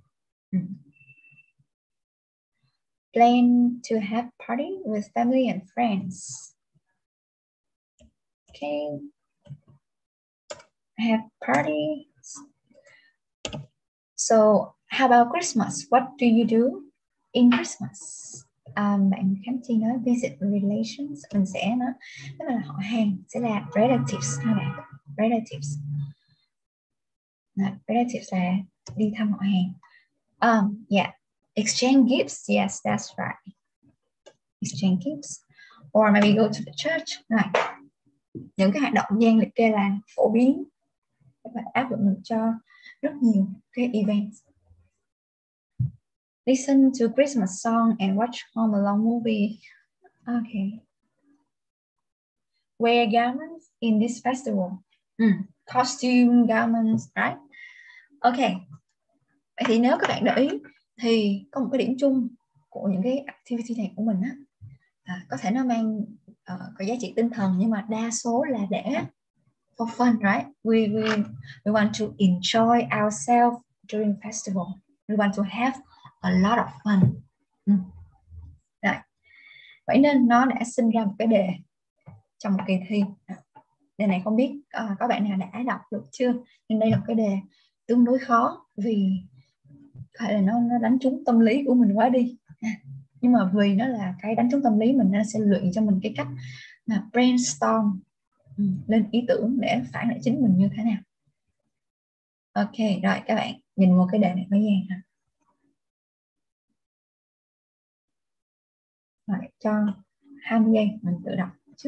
Plan to have party with family and friends. Okay. Have parties. So how about Christmas? What do you do in Christmas? Bạn Khánh Chi nói visit relations, mình sẽ nói đó là họ hàng, sẽ là relatives ha bạn. Relatives. Relatives là đi thăm họ hàng. Yeah. Exchange gifts. Yes, that's right. Exchange gifts. Or maybe go to the church. Right. Những cái hoạt động Giang liệt kê là phổ biến, các bạn áp dụng được cho rất nhiều cái events. Listen to Christmas song and watch Home Alone movie. Okay. Wear garments in this festival. Costume, garments, right? Okay. Vậy thì nếu các bạn để ý thì có một cái điểm chung của những cái activity này của mình á, có thể nó mang có giá trị tinh thần, nhưng mà đa số là để for fun, right? We want to enjoy ourselves during festival. We want to have a lot of fun. Rồi. Vậy nên nó đã sinh ra một cái đề trong một kỳ thi. Đề này không biết có bạn nào đã đọc được chưa? Nhưng đây là một cái đề tương đối khó vì có thể là nó đánh trúng tâm lý của mình quá đi. Nhưng mà vì nó là cái đánh trúng tâm lý mình, nó sẽ luyện cho mình cái cách mà brainstorm lên ý tưởng để phản lại chính mình như thế nào. Ok, rồi các bạn nhìn một cái đề này với Giang ha. Rồi cho 20 giây mình tự đọc trước.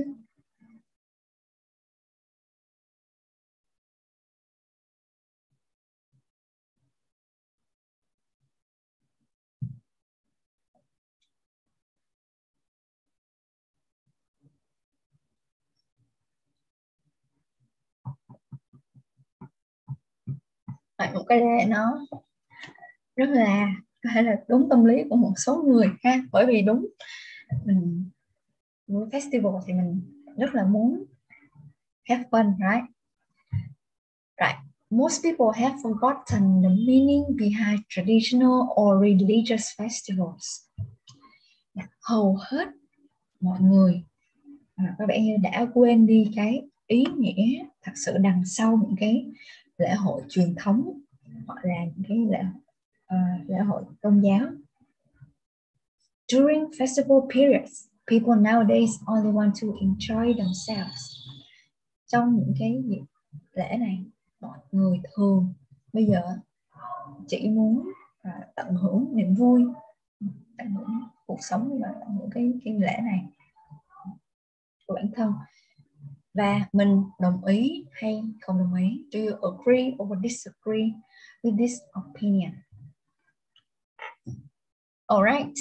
Rồi, một cái đề nó rất là có thể là đúng tâm lý của một số người ha, bởi vì đúng mình với festival thì mình rất là muốn have fun, right? Right. Most people have forgotten the meaning behind traditional or religious festivals. Hầu hết mọi người có vẻ như đã quên đi cái ý nghĩa thật sự đằng sau những cái lễ hội truyền thống hoặc là những cái lễ hội tôn giáo. During festival periods, people nowadays only want to enjoy themselves. Trong những cái dịp lễ này, mọi người thường bây giờ chỉ muốn tận hưởng niềm vui, tận hưởng cuộc sống và tận hưởng cái lễ này của bản thân. Và mình đồng ý hay không đồng ý? Do you agree or disagree with this opinion? Alright.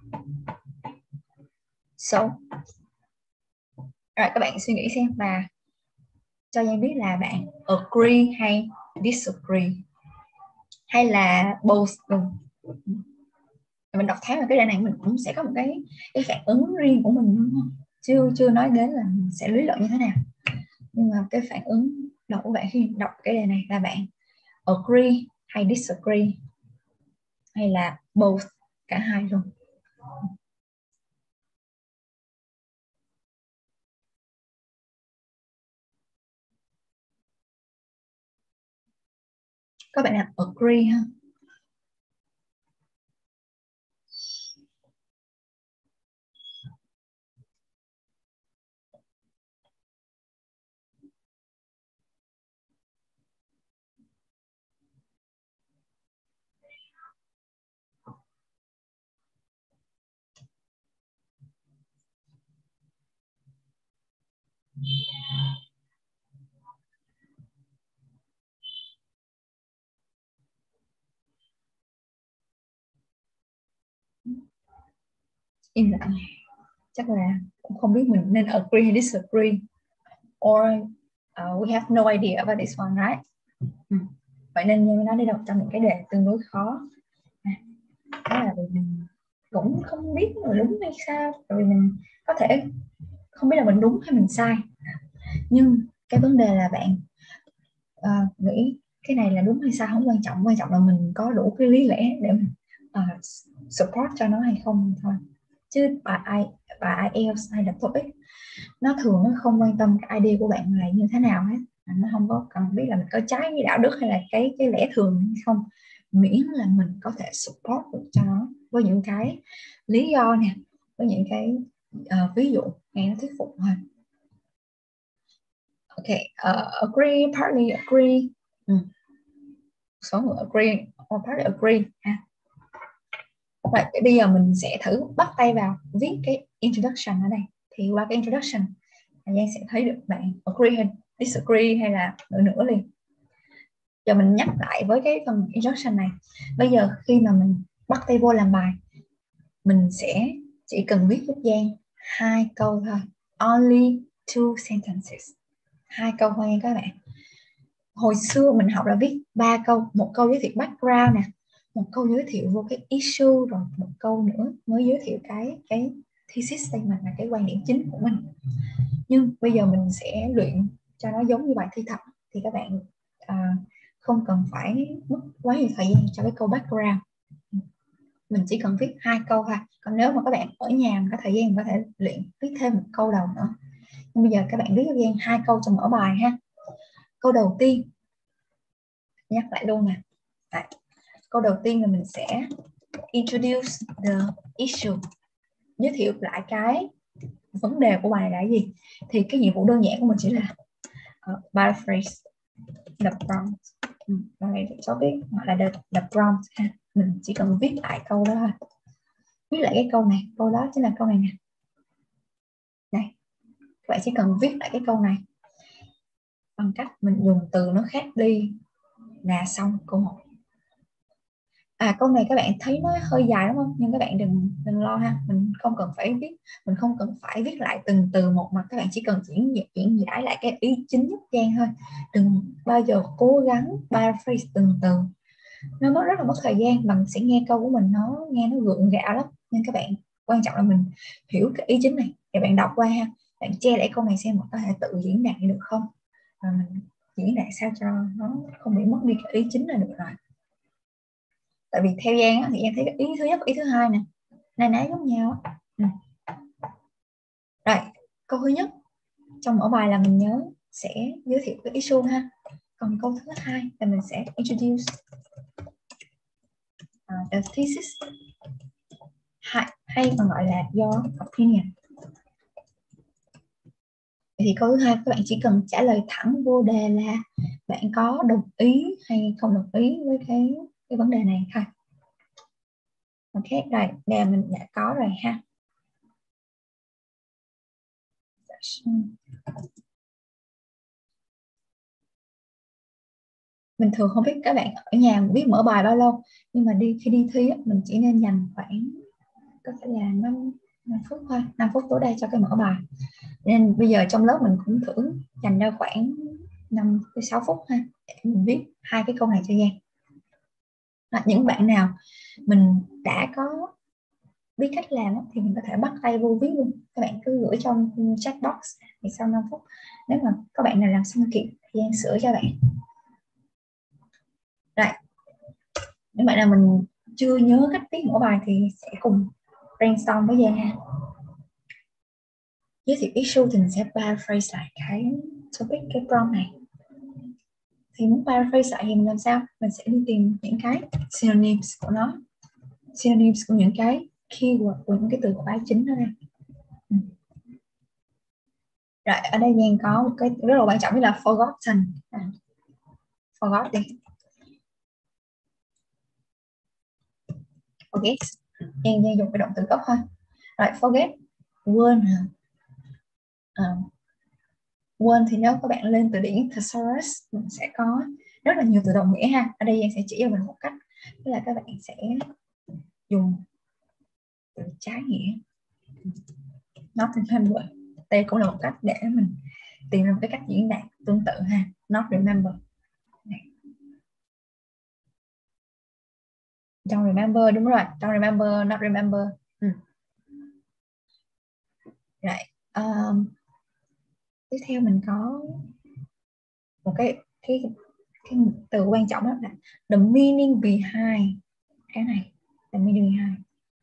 So, rồi các bạn suy nghĩ xem và cho Giang biết là bạn agree hay disagree, hay là both luôn. mình đọc tháng vào cái đề này mình cũng sẽ có một cái phản ứng riêng của mình, đúng không? Chưa nói đến là mình sẽ lý luận như thế nào, nhưng mà cái phản ứng đầu của bạn khi đọc cái đề này là bạn agree hay disagree, hay là both, cả hai luôn. Các bạn làm agree ha. Im lặng, chắc là cũng không biết mình nên agree hay disagree, or we have no idea about this one, right? Vậy nên như nó đi đọc trong những cái đề tương đối khó, đó là vì mình cũng không biết là đúng hay sao, rồi mình có thể không biết là mình đúng hay mình sai, nhưng cái vấn đề là bạn nghĩ cái này là đúng hay sai không quan trọng, quan trọng là mình có đủ cái lý lẽ để mình support cho nó hay không thôi. Chứ bài IELTS hay là TOEIC nó thường nó không quan tâm cái idea của bạn là như thế nào hết, nó không có cần biết là mình có trái với đạo đức hay là cái lẽ thường hay không, miễn là mình có thể support được cho nó với những cái lý do nè, với những cái ví dụ nghe nó thuyết phục thôi. Ok, agree, partly agree, số người agree or partly agree ha. Vậy bây giờ mình sẽ thử bắt tay vào viết cái introduction ở đây. Thì qua cái introduction, Giang sẽ thấy được bạn agree hay disagree hay là nữa liền. Giờ mình nhắc lại với cái phần introduction này. Bây giờ khi mà mình bắt tay vô làm bài, mình sẽ chỉ cần viết giúp Giang 2 câu thôi. Only 2 sentences. 2 câu thôi nha các bạn. Hồi xưa mình học là viết 3 câu. Một câu giới thiệu background nè, một câu giới thiệu vô cái issue, rồi một câu nữa mới giới thiệu cái thesis statement là cái quan điểm chính của mình. Nhưng bây giờ mình sẽ luyện cho nó giống như bài thi thật, thì các bạn không cần phải mất quá nhiều thời gian cho cái câu background. Mình chỉ cần viết 2 câu thôi. Còn nếu mà các bạn ở nhà mình có thời gian, mình có thể luyện viết thêm một câu đầu nữa. Nhưng bây giờ các bạn viết cho Giang 2 câu cho mở bài ha. Câu đầu tiên, nhắc lại luôn nè. Câu đầu tiên là mình sẽ introduce the issue, giới thiệu lại cái vấn đề của bài là cái gì. Thì cái nhiệm vụ đơn giản của mình chỉ là paraphrase the prompt, bài topic hoặc là the prompt ha. Mình chỉ cần viết lại câu đó thôi, viết lại cái câu này, câu đó chính là câu này nè. Này, các bạn chỉ cần viết lại cái câu này bằng cách mình dùng từ nó khác đi là xong câu 1. Câu này các bạn thấy nó hơi dài đúng không? Nhưng các bạn đừng lo ha, mình không cần phải viết lại từng từ một, mà các bạn chỉ cần diễn giải lại cái ý chính giúp Giang thôi. Đừng bao giờ cố gắng paraphrase từng từ, nó rất là mất thời gian, mà mình sẽ nghe câu của mình nó gượng gạo lắm. Nên các bạn, quan trọng là mình hiểu cái ý chính này, thì bạn đọc qua ha, bạn che lại câu này xem mình có thể tự diễn đạt được không, và mình diễn đạt sao cho nó không bị mất đi cái ý chính là được rồi. Tại vì theo Giang thì Giang thấy cái ý thứ nhất và ý thứ hai nè này giống nhau. Rồi, câu thứ nhất trong mỗi bài là mình nhớ sẽ giới thiệu cái issue ha. Còn câu thứ hai là mình sẽ introduce the thesis, hay còn gọi là your opinion. Thì câu thứ hai các bạn chỉ cần trả lời thẳng vô đề là bạn có đồng ý hay không đồng ý với cái vấn đề này thôi. Ok, rồi, đề mình đã có rồi ha. Mình thường không biết các bạn ở nhà biết mở bài bao lâu, nhưng mà khi đi thi mình chỉ nên dành khoảng có thể là 5 phút thôi, 5 phút tối đa cho cái mở bài. Nên bây giờ trong lớp mình cũng thử dành ra khoảng 5-6 phút ha, để mình viết 2 cái câu này cho Giang. Những bạn nào mình đã có biết cách làm thì mình có thể bắt tay vô viết luôn. Các bạn cứ gửi trong chat box thì sau 5 phút nếu mà các bạn nào làm xong kịp thì Giang sửa cho bạn. Rồi, nếu bạn nào mình chưa nhớ cách viết mỗi bài thì sẽ cùng brainstorm với Giang ha. Giới thiệu issue thì mình sẽ paraphrase lại cái topic, cái prompt này. Thì muốn paraphrase lại thì mình làm sao? Mình sẽ đi tìm những cái synonyms của nó, synonyms của những cái keyword, của những cái từ khóa chính ở đây. Rồi, ở đây Giang có một cái rất là quan trọng, đó là forgotten. Forgot đi. Forget. Giang dùng cái động từ gốc thôi. Rồi, forget, quên. Quên thì nếu các bạn lên từ điển Thesaurus mình sẽ có rất là nhiều từ đồng nghĩa ha. Ở đây Giang sẽ chỉ cho mình một cách, tức là các bạn sẽ dùng từ trái nghĩa. Not remember. Đây cũng là một cách để mình tìm ra một cái cách diễn đạt tương tự ha. Not remember. Don't remember, đúng rồi. Don't remember, not remember. Rồi. Tiếp theo mình có một cái từ quan trọng đó là the meaning behind cái này. The meaning behind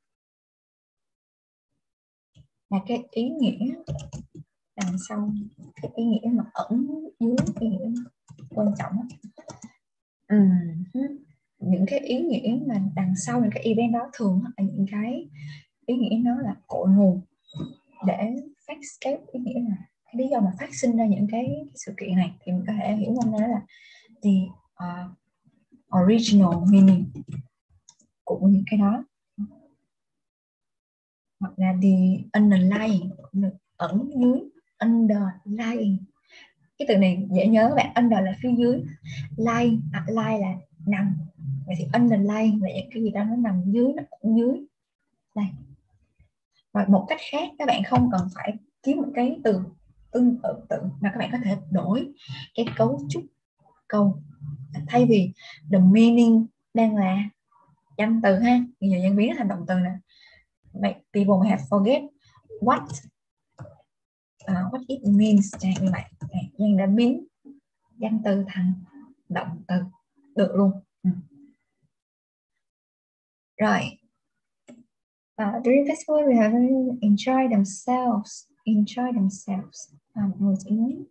là cái ý nghĩa đằng sau, cái ý nghĩa mà ẩn dưới cái nghĩa quan trọng đó. Những cái ý nghĩa mà đằng sau những cái event đó thường là những cái ý nghĩa nó là cội nguồn để phát cái ý nghĩa là cái lý do mà phát sinh ra những cái sự kiện này, thì mình có thể hiểu nôm na là the original meaning của những cái đó, hoặc là the underlying, ẩn dưới, underlying. Cái từ này dễ nhớ các bạn. Under là phía dưới, line là nằm, vậy thì underlying là những cái gì đó nó nằm dưới, nó cũng dưới đây. Và một cách khác, các bạn không cần phải kiếm một cái từ tương tự mà các bạn có thể đổi cái cấu trúc câu. Thay vì the meaning đang là danh từ ha, bây giờ Giang biến nó thành động từ nè. People may have forget what it means chẳng như vậy. Giang đã biến danh từ thành động từ được luôn. Rồi, during festival we have enjoy themselves. Mọi người chỉ muốn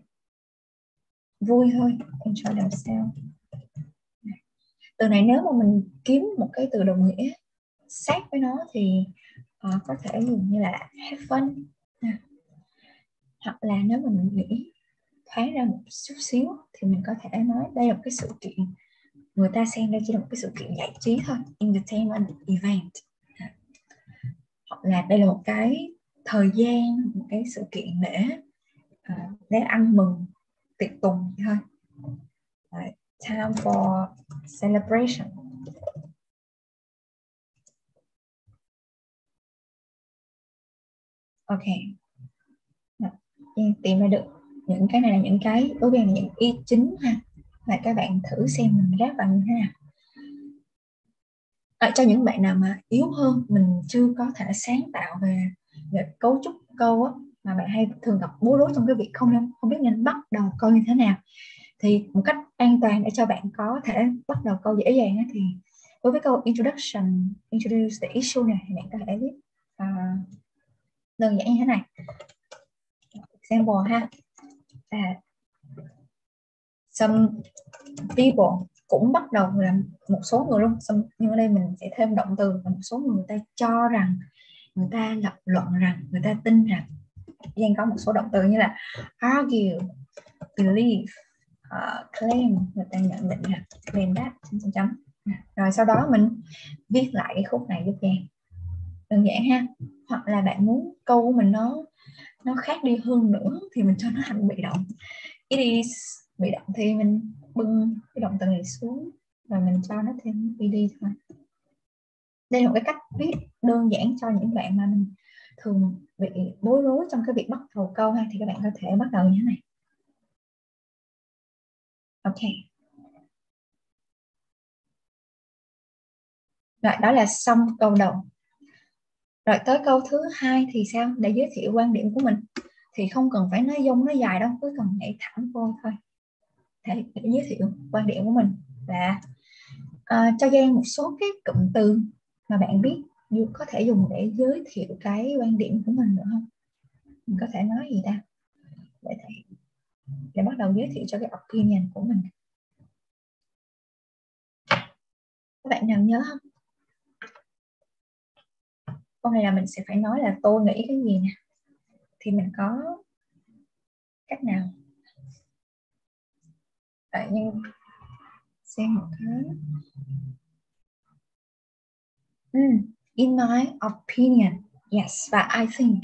vui thôi, enjoy themselves. Từ này nếu mà mình kiếm một cái từ đồng nghĩa sát với nó thì có thể dùng như là have fun, hoặc là nếu mà mình nghĩ thoáng ra một chút xíu thì mình có thể nói đây là một cái sự kiện, người ta xem đây chỉ là một cái sự kiện giải trí thôi, entertainment event, hoặc là đây là một cái thời gian, một cái sự kiện để ăn mừng tiệc tùng thôi. Time for celebration. Ok, tìm ra được những cái này là những cái đối với những ý chính ha, và các bạn thử xem mình ráp vào như thế nào. Cho những bạn nào mà yếu hơn, mình chưa có thể sáng tạo về cấu trúc câu á, mà bạn hay thường gặp bối rối trong cái việc không biết nên bắt đầu câu như thế nào, thì một cách an toàn để cho bạn có thể bắt đầu câu dễ dàng thì đối với câu introduce the issue này thì bạn có thể viết đơn giản như thế này. Example ha, some people cũng bắt đầu là một số người luôn, nhưng ở đây mình sẽ thêm động từ là một số người ta cho rằng, người ta lập luận rằng, người ta tin rằng. Giang có một số động từ như là argue, believe, claim, người ta nhận định rằng, claim that, chấm. Rồi sau đó mình viết lại cái khúc này giúp Giang, đơn giản ha. Hoặc là bạn muốn câu của mình nó khác đi hơn nữa thì mình cho nó thành bị động. It is bị động thì mình bưng cái động từ này xuống và mình cho nó thêm ed thôi. Đây là một cái cách viết đơn giản cho những bạn mà mình thường bị bối rối trong cái việc bắt đầu câu ha, thì các bạn có thể bắt đầu như thế này. Ok. Rồi, đó là xong câu đầu. Rồi tới câu thứ hai thì sao? Để giới thiệu quan điểm của mình thì không cần phải nói dông nói dài đâu, cứ cần nhảy thẳng vô thôi. Để giới thiệu quan điểm của mình là cho Giang một số cái cụm từ mà bạn biết có thể dùng để giới thiệu cái quan điểm của mình được không? Mình có thể nói gì ta? Để bắt đầu giới thiệu cho cái opinion của mình. Các bạn nào nhớ không? Câu này là mình sẽ phải nói là tôi nghĩ cái gì nè. Thì mình có cách nào? Tại nhưng xem một cái. In my opinion, yes, và I think.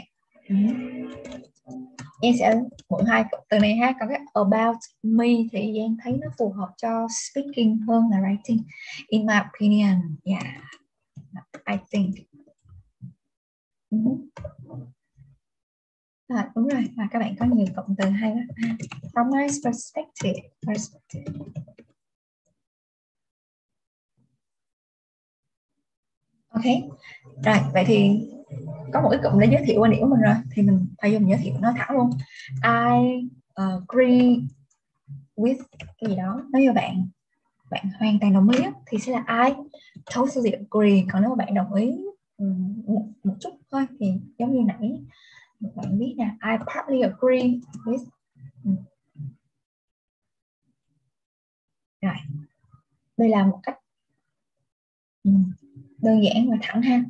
Em sẽ mượn hai cụm từ này ha. Còn cái about me thì Giang thấy nó phù hợp cho speaking hơn là writing. In my opinion, yeah, I think. Đúng rồi, và các bạn có nhiều cụm từ hay lắm. From my perspective. Ok, rồi vậy thì có một cái cụm để giới thiệu quan điểm của mình rồi thì mình phải dùng giới thiệu nó thẳng luôn. I agree with cái gì đó. Nếu như bạn hoàn toàn đồng ý thì sẽ là I totally agree. Còn nếu mà bạn đồng ý một chút thôi thì giống như nãy bạn biết nè, I partly agree with. Rồi, đây là một cách đơn giản và thẳng ha.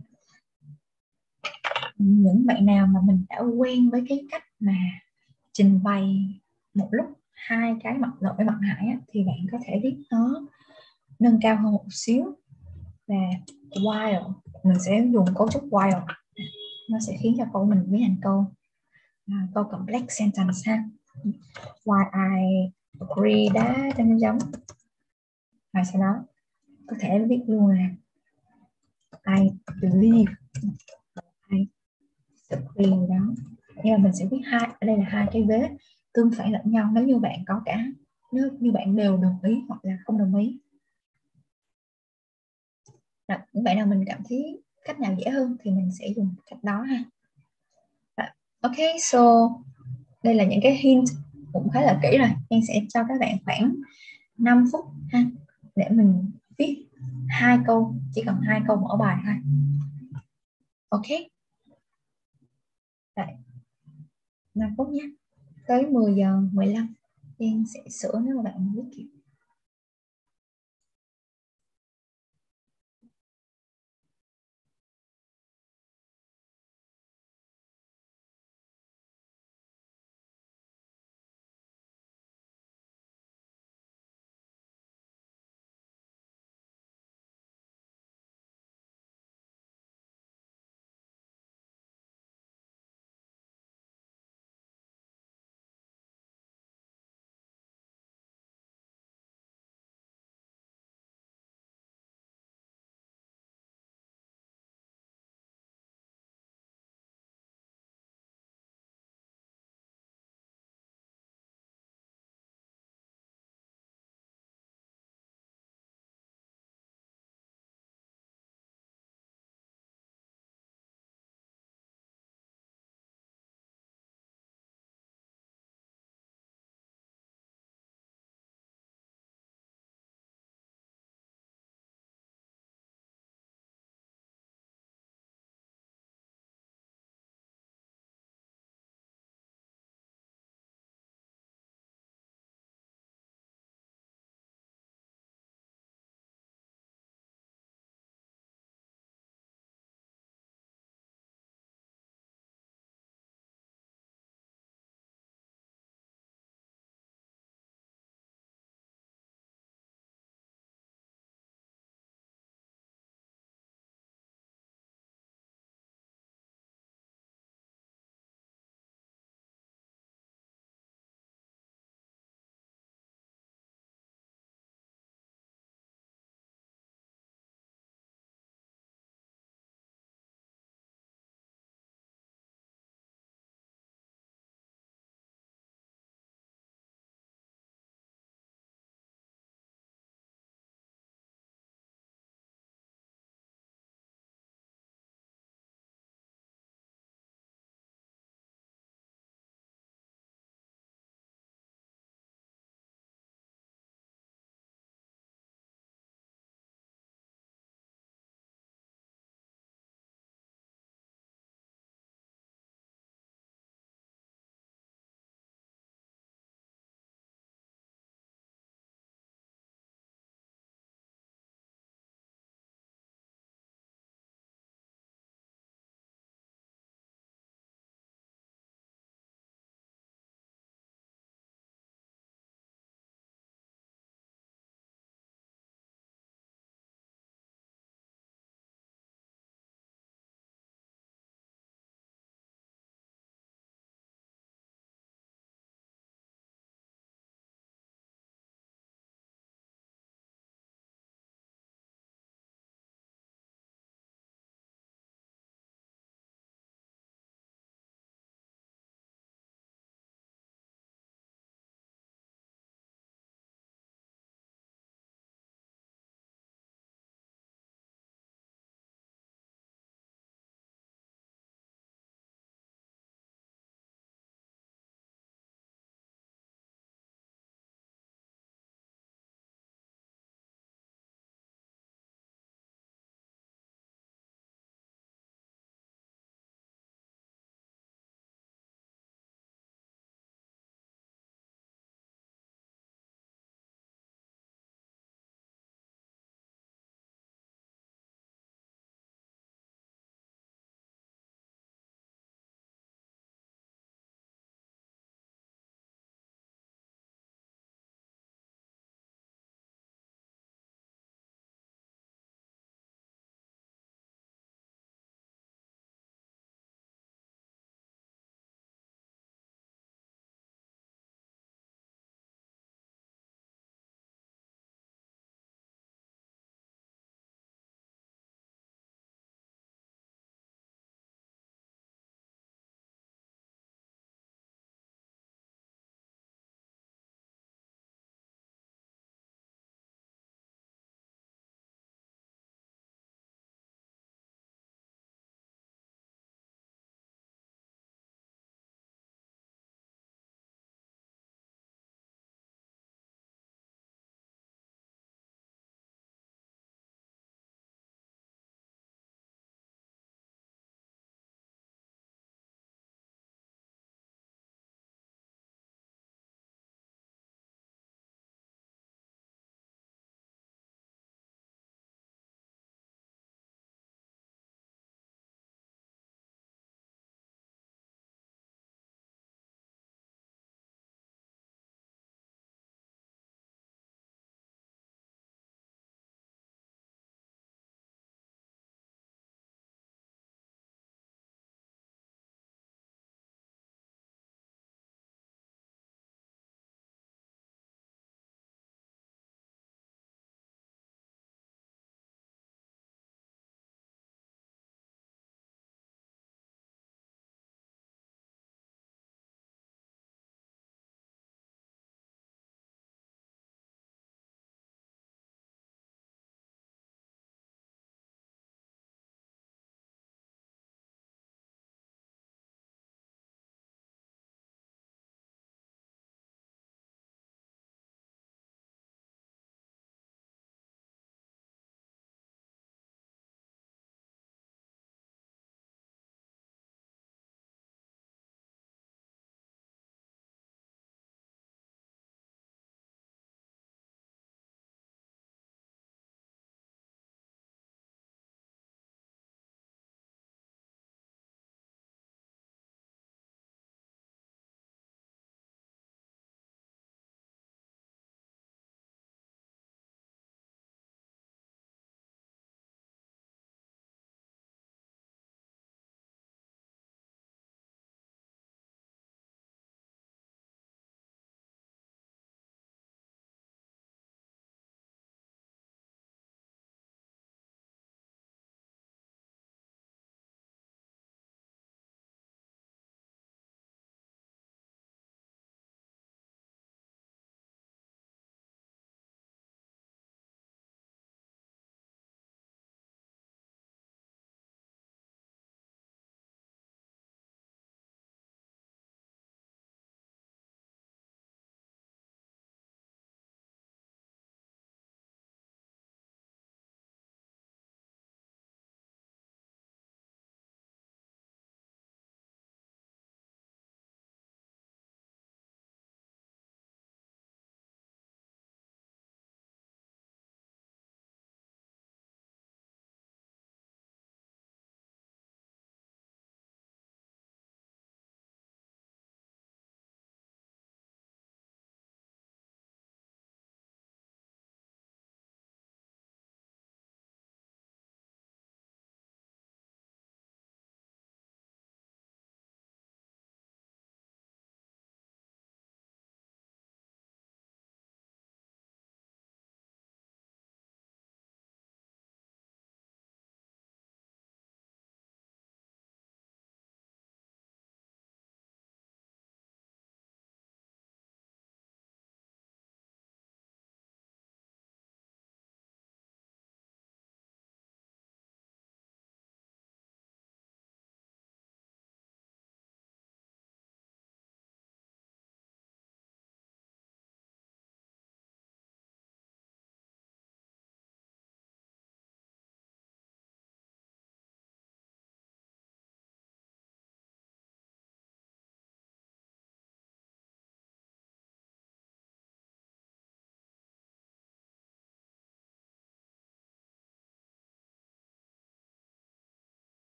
Những bạn nào mà mình đã quen với cái cách mà trình bày một lúc hai cái mặt lợi mặt hại thì bạn có thể viết nó nâng cao hơn một xíu là while. Mình sẽ dùng cấu trúc while, nó sẽ khiến cho câu mình biến thành câu complex sentence ha. While I agree that giống, và sau đó có thể viết luôn là I believe, I agree đó. Nhưng mà mình sẽ viết hai, ở đây là hai cái vế tương phản lẫn nhau nếu như bạn có cả, nếu như bạn đều đồng ý hoặc là không đồng ý. Rồi, những bạn nào mình cảm thấy cách nào dễ hơn thì mình sẽ dùng cách đó ha. Rồi, ok, so đây là những cái hint cũng khá là kỹ rồi. Em sẽ cho các bạn khoảng 5 phút ha để mình viết hai câu, chỉ cần hai câu mở bài thôi. Ok, rồi 5 phút nhé, tới 10 giờ 15 em sẽ sửa nếu mà bạn viết kịp.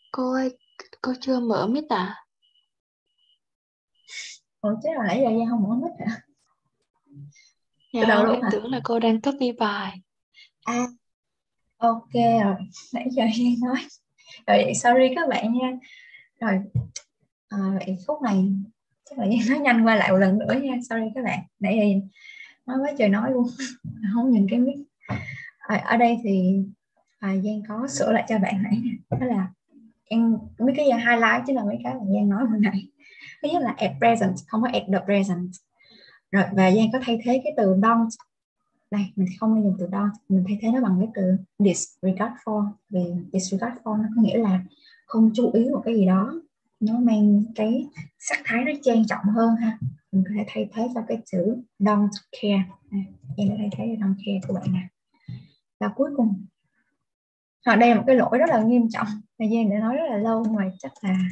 Cô ơi, cô chưa mở mic à? Ủa chứ là nãy giờ Giang không mở mic hả? Từ Dạ đầu không, luôn em hả? tưởng là cô đang copy bài. À, ok rồi. Nãy giờ Giang nói. Rồi vậy sorry các bạn nha. Rồi, vậy khúc này chắc là Giang nói nhanh qua lại một lần nữa nha. Sorry các bạn. Nãy giờ nói quá trời nói luôn. Không nhìn cái mic. Ở đây thì Giang có sửa lại cho bạn nãy nè. Đó là em mấy cái Giang highlight chứ là mấy cái mà Giang nói hồi nãy. Thứ nhất là at present, không có at the present. Rồi và Giang có thay thế cái từ don't. Đây mình không nên dùng từ don't, mình thay thế nó bằng cái từ disregard for. Vì disregard for nó có nghĩa là không chú ý một cái gì đó, nó mang cái sắc thái nó trang trọng hơn ha. Mình có thể thay thế cho cái chữ don't care. Em đã thay thế cho don't care của bạn nè. Và cuối cùng đây là một cái lỗi rất là nghiêm trọng, thời gian để nói rất là lâu nhưng mà chắc là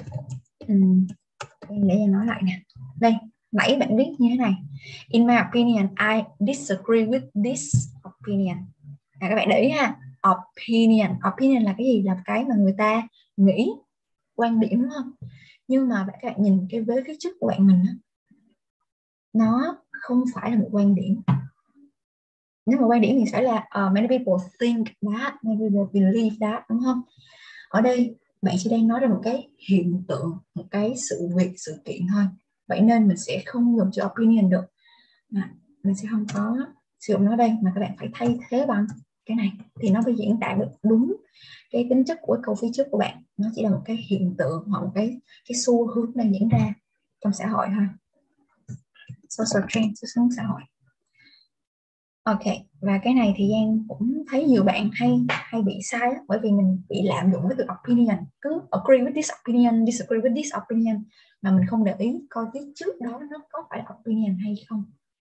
để em nói lại nè. Đây, nãy bạn viết như thế này: in my opinion, I disagree with this opinion. Các bạn để ý ha, opinion là cái gì? Là cái mà người ta nghĩ, quan điểm đúng không? Nhưng mà các bạn nhìn cái vế phía trước của bạn mình đó, nó không phải là một quan điểm. Nếu mà quan điểm thì sẽ là many people think that, many people believe that, đúng không? Ở đây bạn chỉ đang nói ra một cái hiện tượng, một cái sự việc, sự kiện thôi. Vậy nên mình sẽ không dùng chữ opinion được, mình sẽ không có sử dụng nó đây, mà các bạn phải thay thế bằng cái này thì nó mới diễn tả được đúng cái tính chất của câu phía trước của bạn. Nó chỉ là một cái hiện tượng hoặc một cái xu hướng đang diễn ra trong xã hội thôi. Social trend, xu hướng xã hội. Ok, và cái này thì Giang cũng thấy nhiều bạn hay bị sai đó, bởi vì mình bị lạm dụng cái từ opinion, cứ agree with this opinion, disagree with this opinion, mà mình không để ý coi cái trước đó nó có phải là opinion hay không.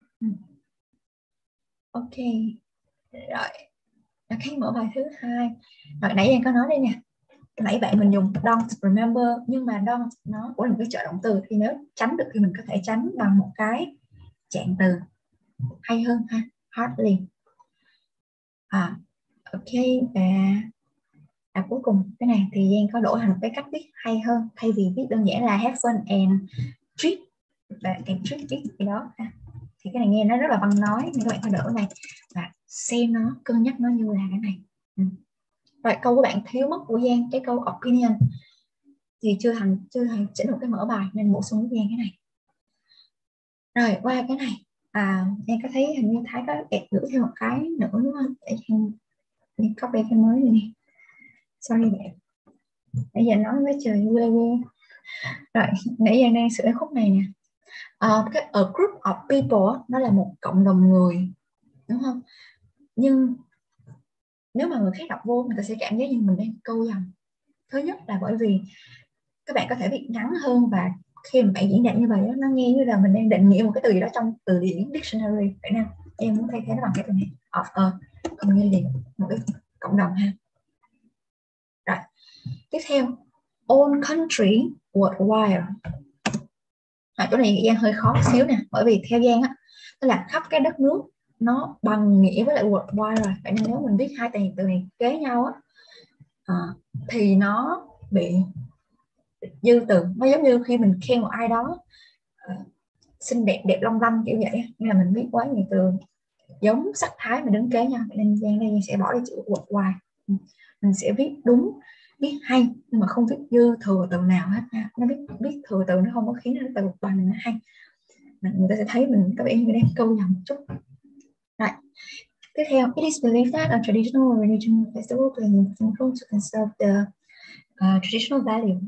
Ok, rồi cái mở bài thứ hai. Rồi nãy Giang có nói đây nè, nãy bạn mình dùng don't remember, nhưng mà don't nó cũng là một cái trợ động từ, thì nếu tránh được thì mình có thể tránh bằng một cái trạng từ hay hơn ha, hardly. Ok, và cuối cùng cái này thì Giang có đổi thành một cái cách viết hay hơn, thay vì viết đơn giản là have fun and treat it gì đó ha. Thì cái này nghe nó rất là văn nói, nhưng các bạn phải đổi này và xem nó, cân nhắc nó như là cái này. Rồi câu của bạn thiếu mất của Giang cái câu opinion thì chưa thành chỉnh một cái mở bài nên bổ sung với Giang cái này. Rồi qua cái này Giang có thấy hình như Thái có gửi thêm một cái nữa đúng không? Để Giang copy cái mới này nè. Sorry bạn. Nãy giờ nói với trời quê quê. Rồi nãy giờ đang sửa khúc này nè. Cái a group of people nó là một cộng đồng người, đúng không? Nhưng nếu mà người khác đọc vô, người ta sẽ cảm giác như mình đang câu dòng. Thứ nhất là bởi vì các bạn có thể viết ngắn hơn, và khi mà bạn diễn đạt như vậy đó, nó nghe như là mình đang định nghĩa một cái từ gì đó trong từ điển dictionary. Vậy nên em muốn thay thế nó bằng cái từ này, of a community, một cái cộng đồng ha. Rồi tiếp theo, all country worldwide. Chỗ này Giang hơi khó xíu nè, bởi vì theo Giang á, tức là khắp cái đất nước nó bằng nghĩa với lại worldwide rồi. Vậy nên nếu mình viết hai từ này kế nhau á, thì nó bị dư từ. Nó giống như khi mình khen một ai đó xinh đẹp, đẹp long lanh kiểu vậy, nên là mình viết quá nhiều từ giống sắc thái mà đứng kế nhau. Nên Giang đây sẽ bỏ đi chữ worldwide, mình sẽ viết đúng, viết hay, nhưng mà không viết dư thừa từ nào hết ha. Nó viết thừa từ nó không có khiến nó từ bài mình nó hay, người ta sẽ thấy mình có vẻ như đang câu nhầm một chút. Rồi tiếp theo, it is believed that a traditional religion festival plays an important role to conserve the traditional value.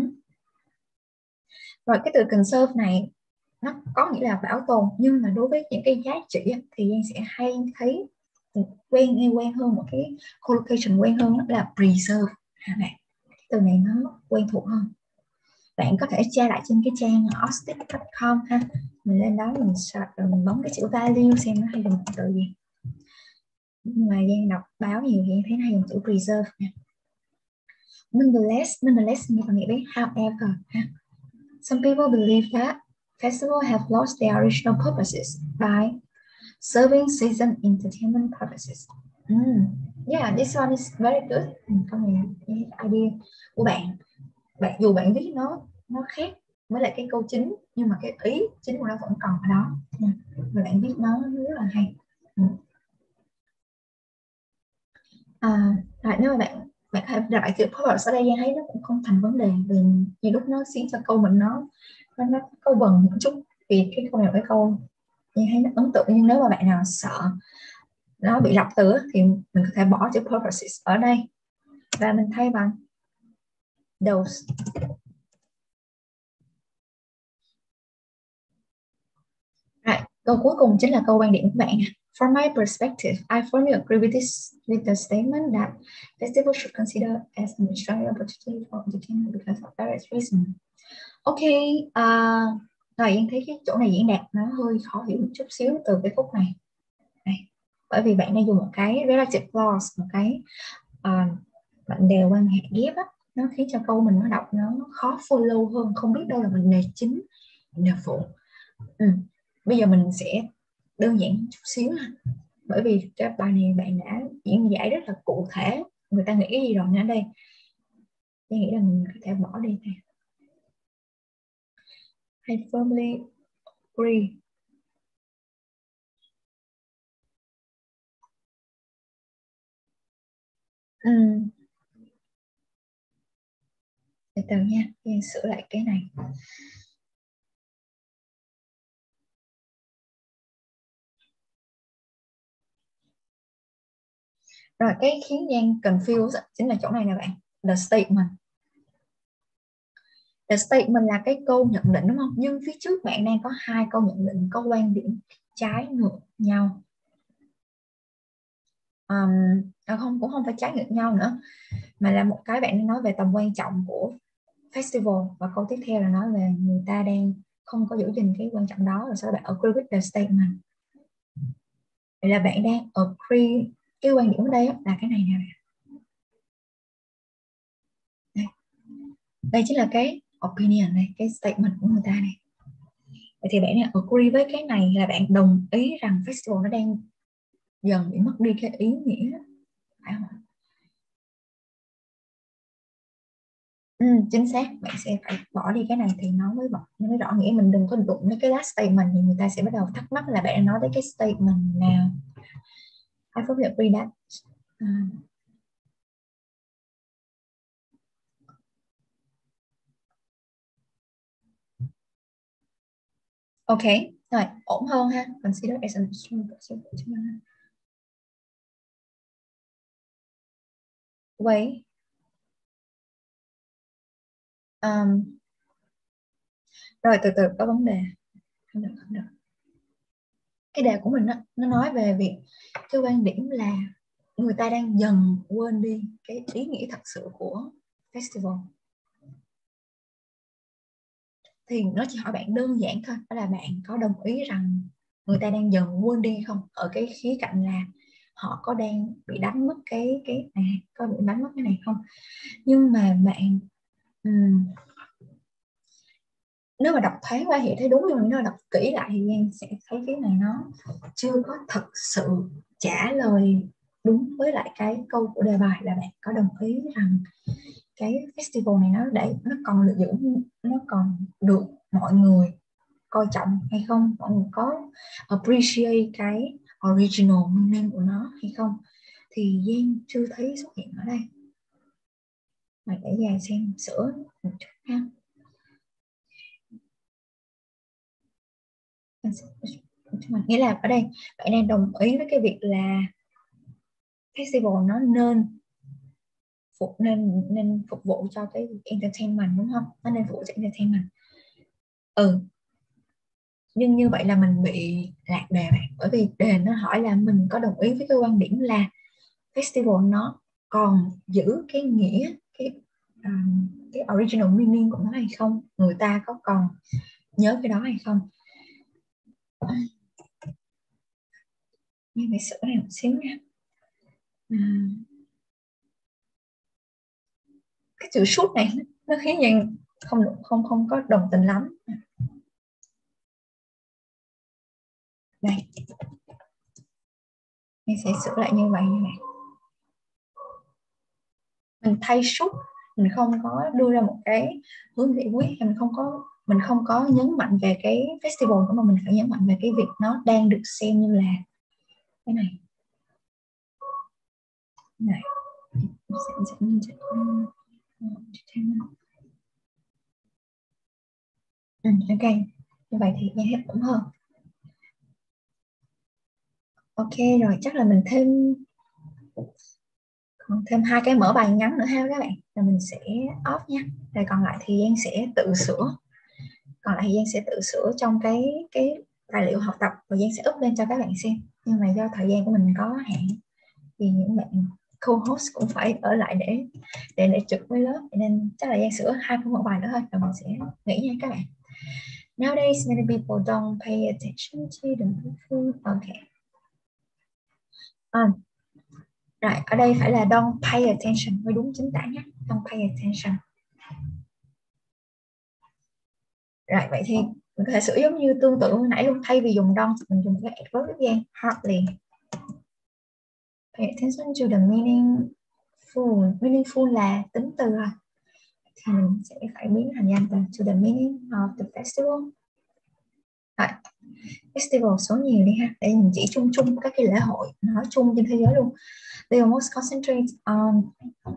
Rồi cái từ conserve này nó có nghĩa là bảo tồn, nhưng mà đối với những cái giá trị thì Giang sẽ hay thấy quen hơn, một cái collocation quen hơn, đó là preserve. Bạn, từ này nó quen thuộc hơn. Bạn có thể tra lại trên cái trang austic.com ha, mình lên đó mình search rồi mình bấm cái chữ value xem nó hay dùng từ gì. Nhưng mà Giang đọc báo nhiều thì thấy hay dùng chữ preserve nha. Nonetheless như nghĩa với however ha. Some people believe that festivals have lost their original purposes by serving season entertainment purposes. Yeah, this one is very good. Câu này idea của bạn. Dù bạn viết nó khác với lại cái câu chính, nhưng mà cái ý chính của nó vẫn còn ở đó. Và bạn viết nó rất là hay. Rồi nếu mà bạn có thể đọc lại chữ purpose ở đây, Giang thấy nó cũng không thành vấn đề, vì nhiều lúc nó khiến cho câu mình nó câu vần một chút, vì cái câu này cái câu Giang thấy nó ấn tượng. Nhưng nếu mà bạn nào sợ nó bị lặp từ thì mình có thể bỏ chữ purposes ở đây và mình thay bằng those. Rồi, câu cuối cùng chính là câu quan điểm của bạn. From my perspective, I firmly agree with the statement that festivals should consider as an extraordinary opportunity for entertainment because of various reasons. Ok, rồi Yên thấy cái chỗ này diễn đạt nó hơi khó hiểu một chút xíu từ cái khúc này. Bởi vì bạn đang dùng một cái relative clause, một cái bạn đều quan hệ ghép á, nó khiến cho câu mình nó đọc nó khó follow hơn, không biết đâu là vấn đề chính, vấn đề phụ. Bây giờ mình sẽ đơn giản chút xíu ha, bởi vì cái bài này bạn đã diễn giải rất là cụ thể, người ta nghĩ cái gì rồi nữa đây. Tôi nghĩ là mình có thể bỏ đi thôi. I firmly agree. Từ từ nha, mình sửa lại cái này. Rồi cái khiến Giang confused chính là chỗ này nè bạn. The statement. The statement là cái câu nhận định đúng không? Nhưng phía trước bạn đang có hai câu nhận định, có quan điểm trái ngược nhau. Cũng không phải trái ngược nhau nữa, mà là một cái bạn nói về tầm quan trọng của festival, và câu tiếp theo là nói về người ta đang không có giữ gìn cái quan trọng đó, rồi sau đó bạn agree with the statement. Vậy là bạn đang agree, cái quan điểm ở đây là cái này nè. Đây chính là cái opinion này, cái statement của người ta này. Vậy thì bạn đang agree với cái này là bạn đồng ý rằng festival nó đang dần bị mất đi cái ý nghĩa, phải không ạ? Chính xác, bạn sẽ phải bỏ đi cái này thì nó mới rõ nghĩa. Mình đừng có đụng đến cái last statement thì người ta sẽ bắt đầu thắc mắc là bạn nói tới cái statement nào. I fully agree that. Ok, rồi ổn hơn ha. Consider as an instrument. Wait. Rồi từ từ, có vấn đề. Không được. Cái đề của mình nó nói về việc cái quan điểm là người ta đang dần quên đi cái ý nghĩa thật sự của festival. Thì nó chỉ hỏi bạn đơn giản thôi, đó là bạn có đồng ý rằng người ta đang dần quên đi không, ở cái khía cạnh là họ có đang bị đánh mất cái này, có bị đánh mất cái này không. Nhưng mà bạn nếu mà đọc thoáng qua thì thấy đúng, nhưng nếu mà đọc kỹ lại thì Giang sẽ thấy cái này nó chưa có thật sự trả lời đúng với lại cái câu của đề bài là bạn có đồng ý rằng cái festival này nó còn được mọi người coi trọng hay không, mọi người có appreciate cái original meaning của nó hay không, thì Giang chưa thấy xuất hiện ở đây. Mà để dài xem sửa một chút ha. Nghĩa là ở đây bạn đang đồng ý với cái việc là festival nó nên phục vụ cho cái entertainment, đúng không? Nó nên phục vụ cho entertainment. Nhưng như vậy là mình bị lạc đề bạn, bởi vì đề nó hỏi là mình có đồng ý với cái quan điểm là festival nó còn giữ cái nghĩa, cái original meaning của nó hay không, người ta có còn nhớ cái đó hay không. Nhưng phải sửa này một xíu nha. Cái chữ should này nó khiến Giang không có đồng tình lắm. Đây, Mình sẽ sửa lại như vậy nha bạn. Mình thay should, mình không có đưa ra một cái hướng giải quyết, mình không có nhấn mạnh về cái festival nữa, mà mình phải nhấn mạnh về cái việc nó đang được xem như là cái này. Này. Ok, như vậy thì nghe hết cũng hơn. Ok rồi, chắc là mình thêm 2 cái mở bài ngắn nữa ha các bạn, rồi mình sẽ off nha. Rồi còn lại thì Giang sẽ tự sửa. Trong cái tài liệu học tập, và Giang sẽ up lên cho các bạn xem. Nhưng mà do thời gian của mình có hạn thì những bạn co-host cũng phải ở lại để trực với lớp, nên chắc là Giang sửa 2 cái mẫu bài nữa thôi rồi mình sẽ nghỉ nha các bạn. Nowadays many people don't pay attention to the food. Okay. Rồi, ở đây phải là don't pay attention mới đúng chính tả nhé. Don't pay attention. Rồi, vậy thì mình có thể sửa giống như tương tự hồi nãy luôn. Thay vì dùng don't, mình dùng cái adverb again, hardly. Pay attention to the meaningful. Meaningful là tính từ rồi. Thì mình sẽ phải biến thành danh từ to the meaning of the festival. Rồi, festival số nhiều đi ha, để mình chỉ chung các cái lễ hội nói chung trên thế giới luôn. They almost concentrate on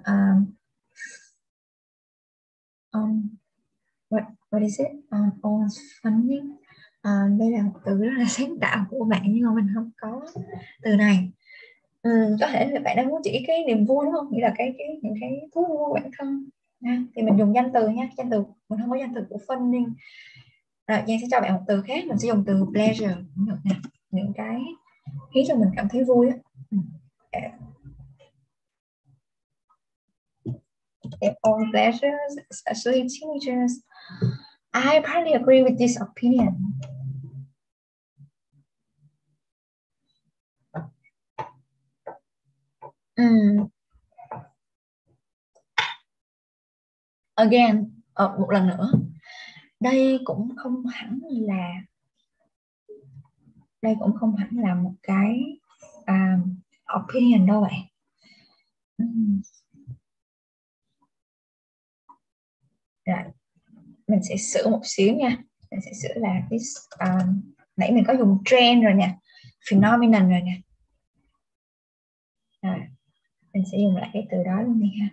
what is it? On funding. Đây là một từ rất là sáng tạo của bạn, nhưng mà mình không có từ này. Có thể là bạn đang muốn chỉ cái niềm vui đúng không? Nghĩa là những cái thú vui của bản thân. Thì mình dùng danh từ nha, danh từ mình không có danh từ của funding. Rồi Giang sẽ cho bạn một từ khác, mình sẽ dùng từ pleasure cũng được nè, những cái khiến cho mình cảm thấy vui á. Their own pleasures, especially teenagers. I partly agree with this opinion. Again, một lần nữa, đây cũng không hẳn là một cái opinion đâu bạn. Rồi, mình sẽ sửa một xíu nha. Mình sẽ sửa là this, nãy mình có dùng trend rồi nè, phenomenon rồi nè. Rồi, mình sẽ dùng lại cái từ đó luôn đi ha.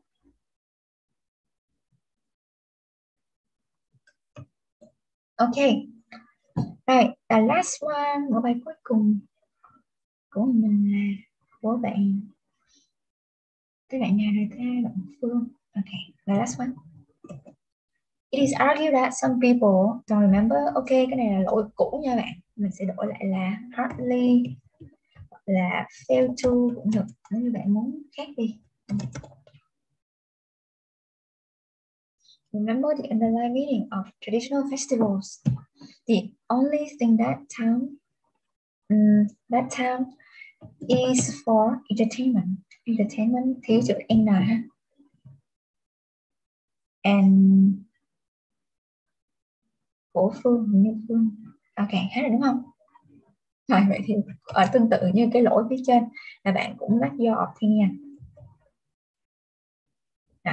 Ok. Rồi, the last one, mở bài cuối cùng của mình là của bạn. Các bạn nào rồi ta? Bạn Phương. Ok, the last one. It is argued that some people don't remember. Ok, cái này là lỗi cũ nha bạn. Mình sẽ đổi lại là hardly, là fail to cũng được, nếu như bạn muốn khác đi. Remember the underlying meaning of traditional festivals. The only thing that town is for entertainment. Entertainment thiếu chữ N ha. And của Phương, như Phương. Ok, hết rồi đúng không? Rồi, vậy thì tương tự như cái lỗi phía trên là bạn cũng lách do opinion. Rồi.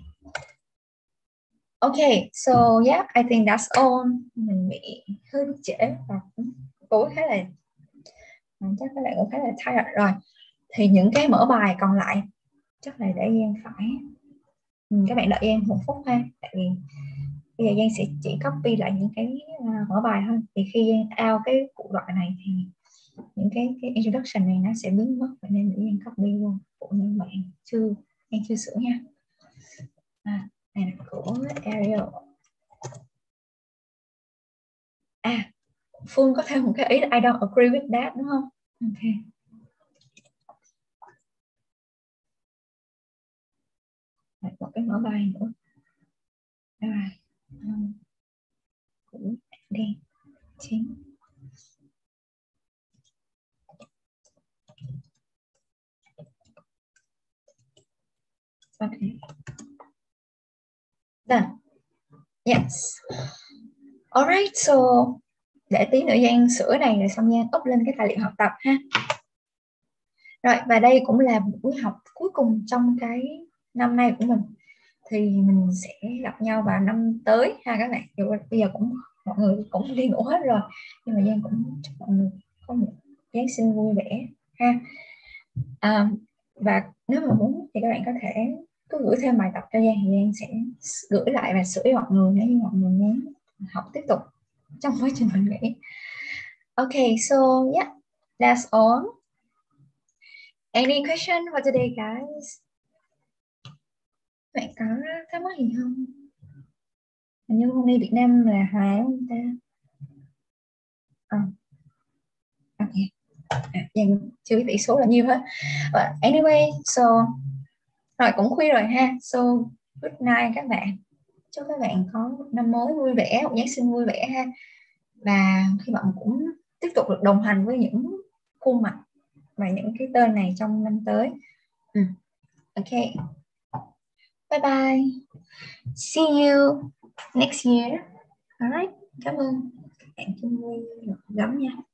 Ok, so yeah, I think that's all. Mình bị hơi trễ và cũng khá là chắc các bạn cũng khá là tired rồi. Thì những cái mở bài còn lại chắc là để Giang phải các bạn đợi Giang một phút ha, tại vì bây giờ Giang sẽ chỉ copy lại những cái mở bài thôi. Thì khi Giang out cái cụ đoạn này thì những cái introduction này nó sẽ biến mất, vậy nên để Giang copy luôn của những bạn Giang chưa sửa nha. Này là của Ariel. Phương có thêm một cái ý là I don't agree with that đúng không? Ok. Lại một cái mở bài nữa. Rồi. Cũng đen chính. Okay. Done. Yes. Alright, so để tí nữa Giang sửa này rồi xong Giang up lên cái tài liệu học tập ha. Rồi, và đây cũng là buổi học cuối cùng trong cái năm nay của mình. Thì mình sẽ gặp nhau vào năm tới ha các bạn. Bây giờ cũng mọi người cũng đi ngủ hết rồi, nhưng mà Giang cũng chúc mọi người có một Giáng sinh vui vẻ ha. Và nếu mà muốn thì các bạn có thể cứ gửi thêm bài tập cho Giang, thì Giang sẽ gửi lại và sửa cho mọi người nếu như mọi người muốn học tiếp tục trong quá trình mình nghỉ. Okay, so yeah, that's all. Any question for today, guys? Bạn có thắc mắc gì không? Hình như hôm nay Việt Nam là Hòa đúng không ta? Ok. Dành chưa biết tỷ số là nhiêu hết. But anyway, so rồi cũng khuya rồi ha. So good night các bạn. Chúc các bạn có một năm mới vui vẻ, một Giáng sinh vui vẻ ha. Và hy vọng cũng tiếp tục được đồng hành với những khuôn mặt và những cái tên này trong năm tới. Ok. Bye bye. See you next year. Alright. Cảm ơn các bạn chung vui lắm nha.